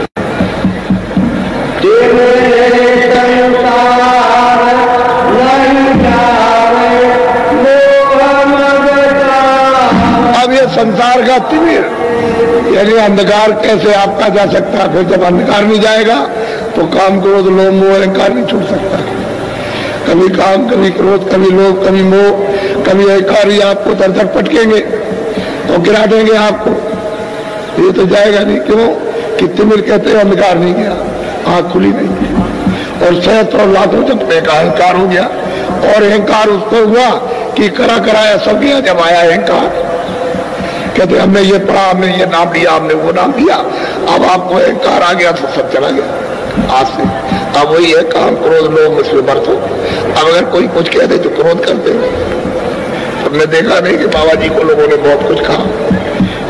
अब ये संसार का तिमिर यानी अंधकार कैसे आपका जा सकता है। फिर जब अंधकार नहीं जाएगा तो काम क्रोध लोभ मोह अहंकार नहीं छूट सकता। कभी काम, कभी क्रोध, कभी लोभ, कभी मोह, कभी अहंकार ही आपको तरतक पटकेंगे तो गिरा देंगे आपको। ये तो जाएगा नहीं। क्यों कि तिमिर कहते हैं अंधकार नहीं गया, आंख खुली नहीं, और सहस्त्र और लाखों जब एक अहंकार हो गया। और अहंकार उसको हुआ कि करा कराया सब गया। जब आया अहंकार कहते हमने ये पढ़ा, हमने ये नाम लिया, हमने वो नाम लिया, अब आपको अहंकार आ गया तो सब चला गया आज से। अब वही है काम क्रोध लोग मुझमें बरतो। अब अगर कोई कुछ कह दे तो क्रोध करते हैं। तुमने देखा नहीं कि बाबा जी को लोगों ने बहुत कुछ कहा,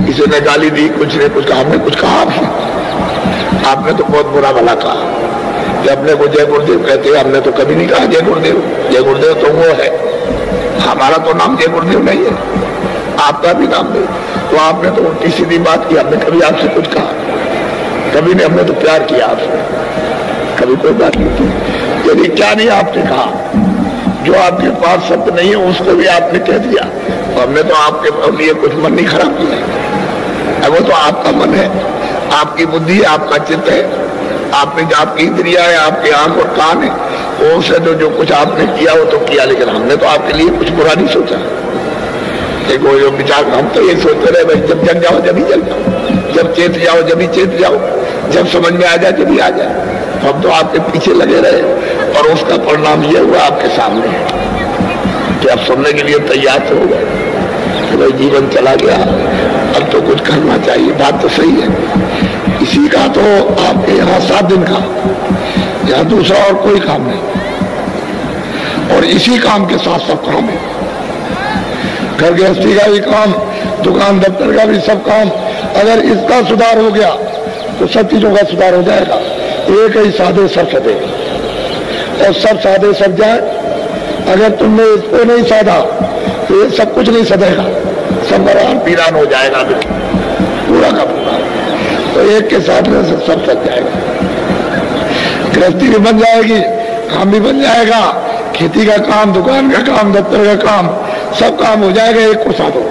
किसी ने गाली दी, कुछ ने कुछ कहा, हमने कुछ कहा भी? आपने तो बहुत बुरा भला कहा कि अपने को जय गुरुदेव कहते हैं। हमने तो कभी नहीं कहा जय गुरुदेव। जय गुरुदेव तो वो है, हमारा तो नाम जय गुरुदेव नहीं है, आपका भी नाम नहीं। तो आपने तो उल्टी सीधी बात की। हमने कभी आपसे कुछ कहा? कभी नहीं। हमने तो प्यार किया आपसे, कभी कोई बात नहीं की। यदि क्या नहीं आपने कहा, जो आपके पास शब्द नहीं है उसको भी आपने कह दिया, तो हमने तो आपके लिए कुछ मन नहीं खराब किया। वो तो आपका मन है, आपकी बुद्धि है, आपका चित्त है, आपने जो आपकी इंद्रिया है, आपके आंख और कान है, वो से जो जो कुछ आपने किया वो तो किया, लेकिन हमने तो आपके लिए कुछ बुरा नहीं सोचा। देखो जो विचार, हम तो ये सोचते रहे भाई जब जग जाओ जब ही जग जाओ, जब चेत जाओ जब ही चेत जाओ, जब समझ में आ जाए जब ही आ जाए। हम तो आपके पीछे लगे रहे और उसका परिणाम ये हुआ आपके सामने है कि आप सुनने के लिए तैयार तो हो गए कि भाई जीवन चला गया, अब तो कुछ करना चाहिए। बात तो सही है। इसी का तो आपके यहाँ सात दिन का, यहाँ दूसरा और कोई काम नहीं, और इसी काम के साथ सब काम है। घर गृहस्थी का भी काम, दुकान दफ्तर का भी सब काम। अगर इसका सुधार हो गया तो सब चीजों का सुधार हो जाएगा। एक ही साधे सब सदे, और सब साधे सब जाए। अगर तुमने इसको नहीं साधा तो ये सब कुछ नहीं सदेगा, सब बराबर पीरान हो जाएगा पूरा का पूरा। तो एक के साथ में सब सब सद जाएगा। गृहस्थी भी बन जाएगी, काम भी बन जाएगा, खेती का काम, दुकान का काम, दफ्तर का काम, सब काम हो जाएगा एक को साधो।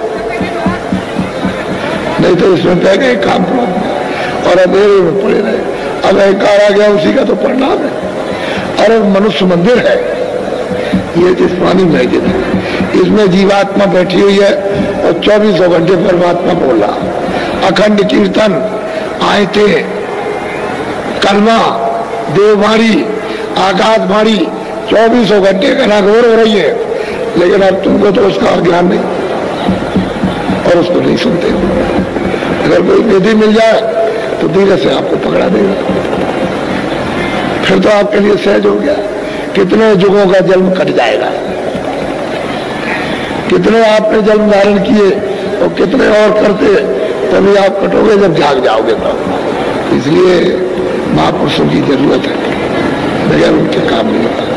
नहीं तो इसमें तय गए काम और अंधेरे में पड़े रहे। अब अहंकार आ गया, उसी का तो परिणाम है। अरे मनुष्य मंदिर है ये, जिस्मानी मस्जिद है, इसमें जीवात्मा बैठी हुई है और चौबीसों घंटे परमात्मा बोल रहा। अखंड कीर्तन, आयते, कलमा, देववाणी, आकाशवाणी चौबीसों घंटे घनाघोर हो रही है, लेकिन अब तुमको तो उसका ज्ञान नहीं और उसको नहीं सुनते। अगर कोई विधि मिल जाए तो धीरे से आपको पकड़ा देगा, फिर तो आपके लिए सहज हो गया। कितने युगों का जन्म कट जाएगा, कितने आपने जन्म धारण किए और कितने और करते, तभी आप कटोगे जब जाग जाओगे तब। इसलिए महापुरुषों की जरूरत है, बगैर उनके काम नहीं होता।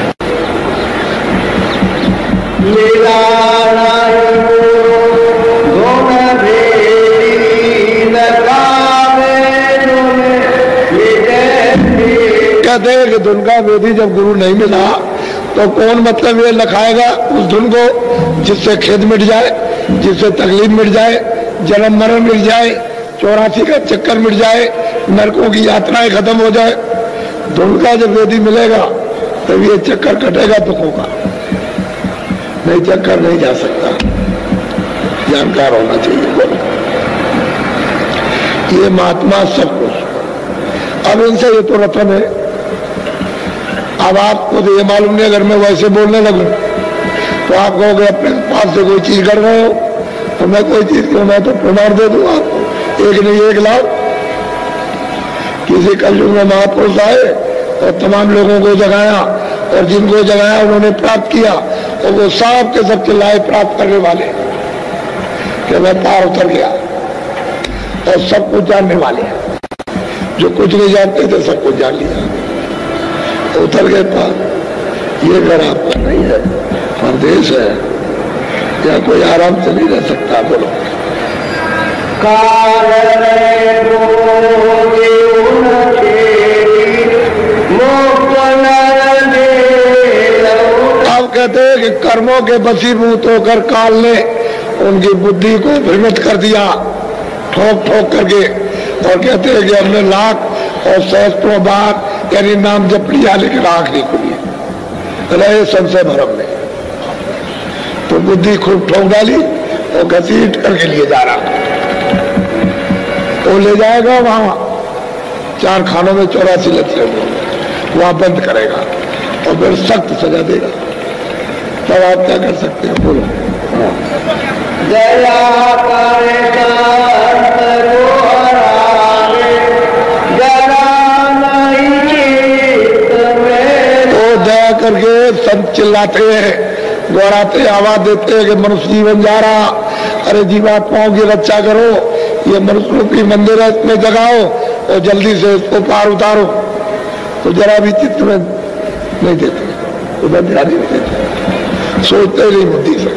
कहते हैं कि धुन का वेदी जब गुरु नहीं मिला तो कौन मतलब ये लखाएगा उस धुन को जिससे खेद मिट जाए, जिससे तकलीफ मिट जाए, जन्म मरण मिट जाए, चौरासी का चक्कर मिट जाए, नरकों की यात्राएं खत्म हो जाए। धुन का जब वेदी मिलेगा तब ये चक्कर कटेगा दुखों का, नहीं चक्कर नहीं जा सकता। जानकार होना चाहिए बोलो। ये महात्मा सब कुछ। अब इनसे ये तो रतन है। अब आपको तो ये मालूम नहीं, अगर मैं वैसे बोलने लगूं तो आप कहोगे अपने पास से कोई चीज कर रहे हो, तो मैं कोई चीज क्यों, मैं तो प्रमाण दे दूं आपको, एक नहीं एक लाख। किसी कलयुग में महापुरुष आए और तमाम लोगों को जगाया, और जिनको जगाया उन्होंने प्राप्त किया, और वो सब के सब चिल्लाए प्राप्त करने वाले कि मैं पार उतर गया, और सब कुछ जानने वाले जो कुछ नहीं जानते थे सब कुछ जान लिया, उतर गए पार। ये घर आपका नहीं है, परदेश है, या कोई आराम से नहीं रह सकता। बोलो अब कहते हैं कि कर्मों के बसीभूत होकर काल ने उनकी बुद्धि को भ्रमित कर दिया ठोक ठोक करके, और कहते हैं कि हमने लाख और सहस्त्रों बार यानी नाम जप लिया लेकिन आंख नहीं खुली, रहे संशय भरम में। तो बुद्धि खूब ठोक डाली और घसीट करके लिए जा रहा, वो ले जाएगा वहां चार खानों में चौरासी लक्षण वहां बंद करेगा और फिर सख्त सजा देगा। तब आप क्या कर सकते हैं बोलो। दया करे दया करके संत चिल्लाते हैं, गौराते आवाज देते हैं कि मनुष्य जीवन जा रहा, अरे जीवात्माओं की रक्षा करो, ये मनुष्य रूपी मंदिर है, इसमें जगाओ और जल्दी से इसको पार उतारो। तो जरा भी चित्त में नहीं देते, उधर ध्यान ही नहीं देते, सोचते नहीं बुद्धि से।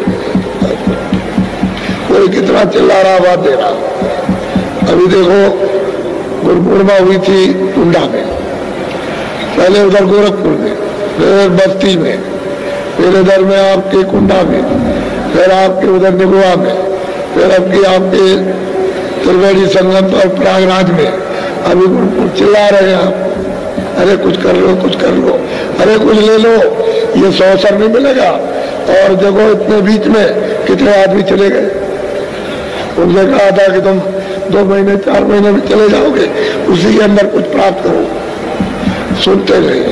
कोई कितना चिल्ला रहा, बात दे रहा। अभी देखो गुरु पूर्णिमा हुई थी टुंडा में, पहले उधर गोरखपुर में, फिर बस्ती में, फिर इधर में आपके कुंडा में, फिर आपके उधर निगुआ में, फिर आपके आपके त्रिवेणी संगम पर प्रयागराज में। अभी चिल्ला रहे हैं आप, अरे कुछ कर लो, कुछ कर लो, अरे कुछ ले लो, ये सौ अवसर नहीं मिलेगा। और देखो इतने बीच में कितने आदमी चले गए। उनसे कहा था कि तुम दो महीने चार महीने में चले जाओगे, उसी के अंदर कुछ प्राप्त करो, सुनते रहे।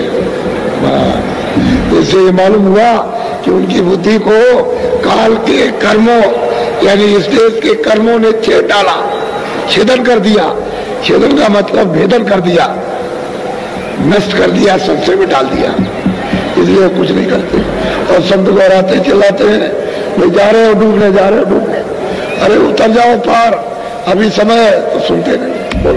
इससे ये मालूम हुआ कि उनकी बुद्धि को काल के कर्मों यानी इस देश के कर्मों ने छेद डाला, छेदन कर दिया। छेदन का मतलब भेदन कर दिया, नष्ट कर दिया, संशय में डाल दिया। इसलिए कुछ नहीं करते और संत गौराते चिल्लाते हैं, भाई जा रहे हो डूबने, जा रहे हो डूबने, अरे उतर जाओ पार, अभी समय है। तो सुनते नहीं। बोलो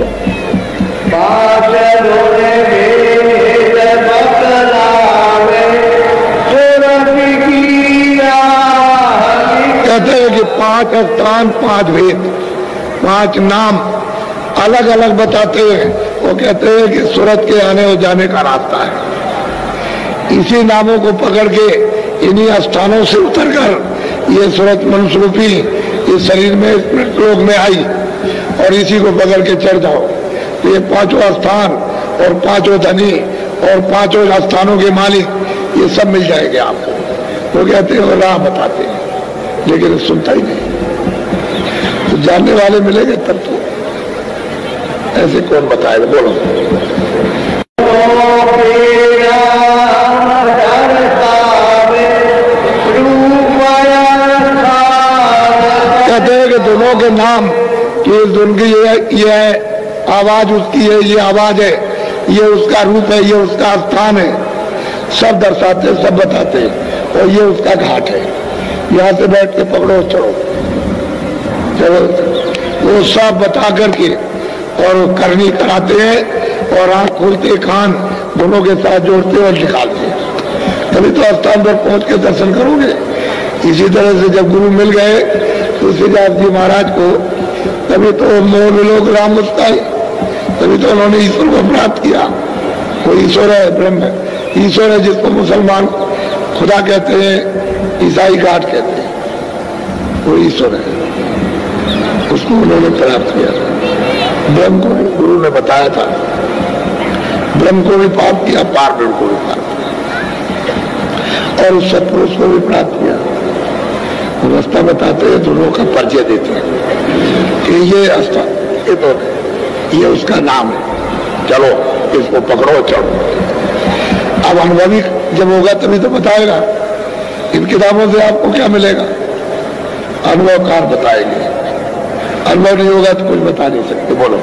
कहते हैं कि पांच स्थान, पांच भेद, पांच नाम अलग अलग बताते हैं। वो कहते हैं कि सूरत के आने और जाने का रास्ता है। इसी नामों को पकड़ के इन्हीं स्थानों से उतरकर ये सूरत मनुष्य रूपी इस शरीर में लोक में आई और इसी को पकड़ के चढ़ जाओ। तो ये पांचों स्थान और पांचों धनी और पांचों स्थानों के मालिक ये सब मिल जाएंगे आपको। वो कहते हैं और राह बताते हैं, लेकिन सुनता ही नहीं। तो जानने वाले मिलेंगे तब तो, ऐसे कौन बताएगा। बोलो कहते हैं कि दोनों के नाम कि उनकी ये ये है आवाज, उसकी है ये आवाज है, ये उसका रूप है, ये उसका स्थान है, सब दर्शाते, सब बताते। और ये उसका घाट है, यहाँ से बैठ के पकड़ो चढ़ो चलो, वो सब बता करके और करनी कराते हैं और आंख खोलते कान दोनों के साथ जोड़ते और निकालते हैं। तभी तो स्थान पर पहुंच के दर्शन करोगे। इसी तरह से जब गुरु मिल गए तुलसीदास जी महाराज को, तभी तो मोह लोग राम मुस्काई, तभी तो उन्होंने ईश्वर को प्राप्त किया। वो ईश्वर है, ब्रह्म ईश्वर है, जिसको मुसलमान खुदा कहते हैं, ईसाई गाड कहते हैं, वो ईश्वर है, उसको उन्होंने प्राप्त किया। ब्रह्म को भी गुरु ने बताया था, ब्रह्म को भी प्राप्त किया, पार ब्रह्म को भी प्राप्त किया और उस सत्पुरुष को भी प्राप्त किया। रास्ता बताते हैं, दोनों का परिचय देते हैं कि ये रास्ता, ये तो ये उसका नाम है, चलो इसको पकड़ो चलो। अब अनुभवी जब होगा तभी तो बताएगा। इन किताबों से आपको क्या मिलेगा? अनुभवकार बताएंगे, अनुभव नहीं होगा तो कुछ बता नहीं सकते। बोलो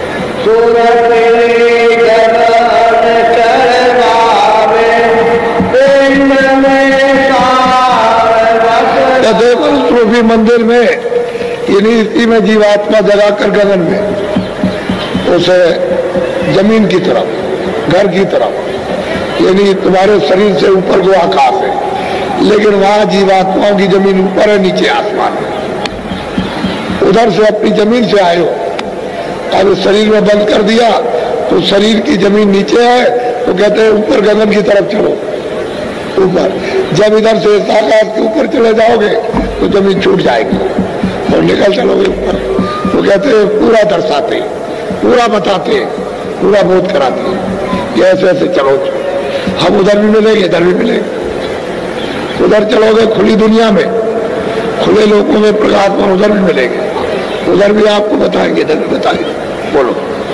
देखो सूफी मंदिर में इन्हीं इसी में जीवात्मा जगाकर गगन में उसे जमीन की तरफ, घर की तरफ, यानी तुम्हारे शरीर से ऊपर जो आकाश है, लेकिन वहां जीवात्माओं की जमीन ऊपर है, नीचे आसमान है। उधर से अपनी जमीन से आए हो, अब शरीर में बंद कर दिया तो शरीर की जमीन नीचे है, तो कहते हैं ऊपर गगन की तरफ चलो ऊपर। जब इधर से आकाश के ऊपर चले जाओगे तो जमीन छूट जाएगी और निकल चलोगे ऊपर। तो कहते हैं पूरा दर्शाते, पूरा बताते, पूरा बोध कराते हैं कि ऐसे ऐसे चलो। हम उधर भी मिलेंगे, इधर भी मिलेंगे। उधर चलोगे खुली दुनिया में, खुले लोगों में प्रकाश में, उधर भी मिलेंगे, उधर भी आपको बताएंगे, इधर भी बताएंगे। बोलो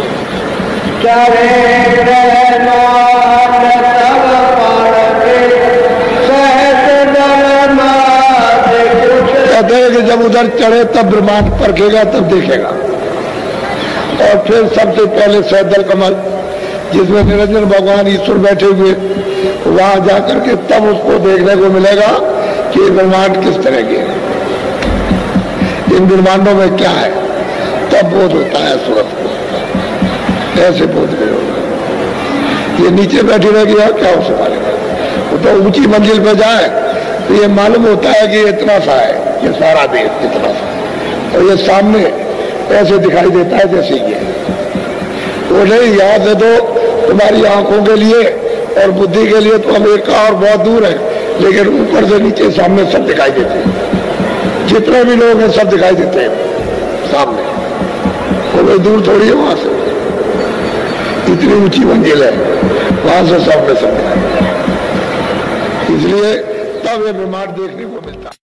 कहते हैं कि जब उधर चढ़े तब ब्रह्मांड परखेगा, तब देखेगा। और फिर सबसे पहले सैदल कमल जिसमें निरंजन भगवान ईश्वर बैठे हुए, वहां जाकर के तब उसको देखने को मिलेगा कि ब्रह्मांड किस तरह के। इन ब्रह्मांडों में क्या है, तब बोध होता है सूरत को। ऐसे बोध नहीं होगा। ये नीचे बैठी रहेगी और क्या हो सकेगा। वो तो ऊंची मंजिल पे जाए तो ये मालूम होता है कि इतना सा है, ये सारा देश इतना सा, और ये सामने ऐसे दिखाई देता है जैसे ये। वो नहीं, याद है तो तुम्हारी आंखों के लिए और बुद्धि के लिए तो अमेरिका और बहुत दूर है, लेकिन ऊपर से नीचे सामने सब दिखाई देते हैं। जितने भी लोग हैं सब दिखाई देते हैं सामने, कोई दूर थोड़ी है वहां से। इतनी ऊंची मंजिल है, वहां से सामने सब दिखाई देते हैं। इसलिए तब ये ब्रह्मांड देखने को मिलता है।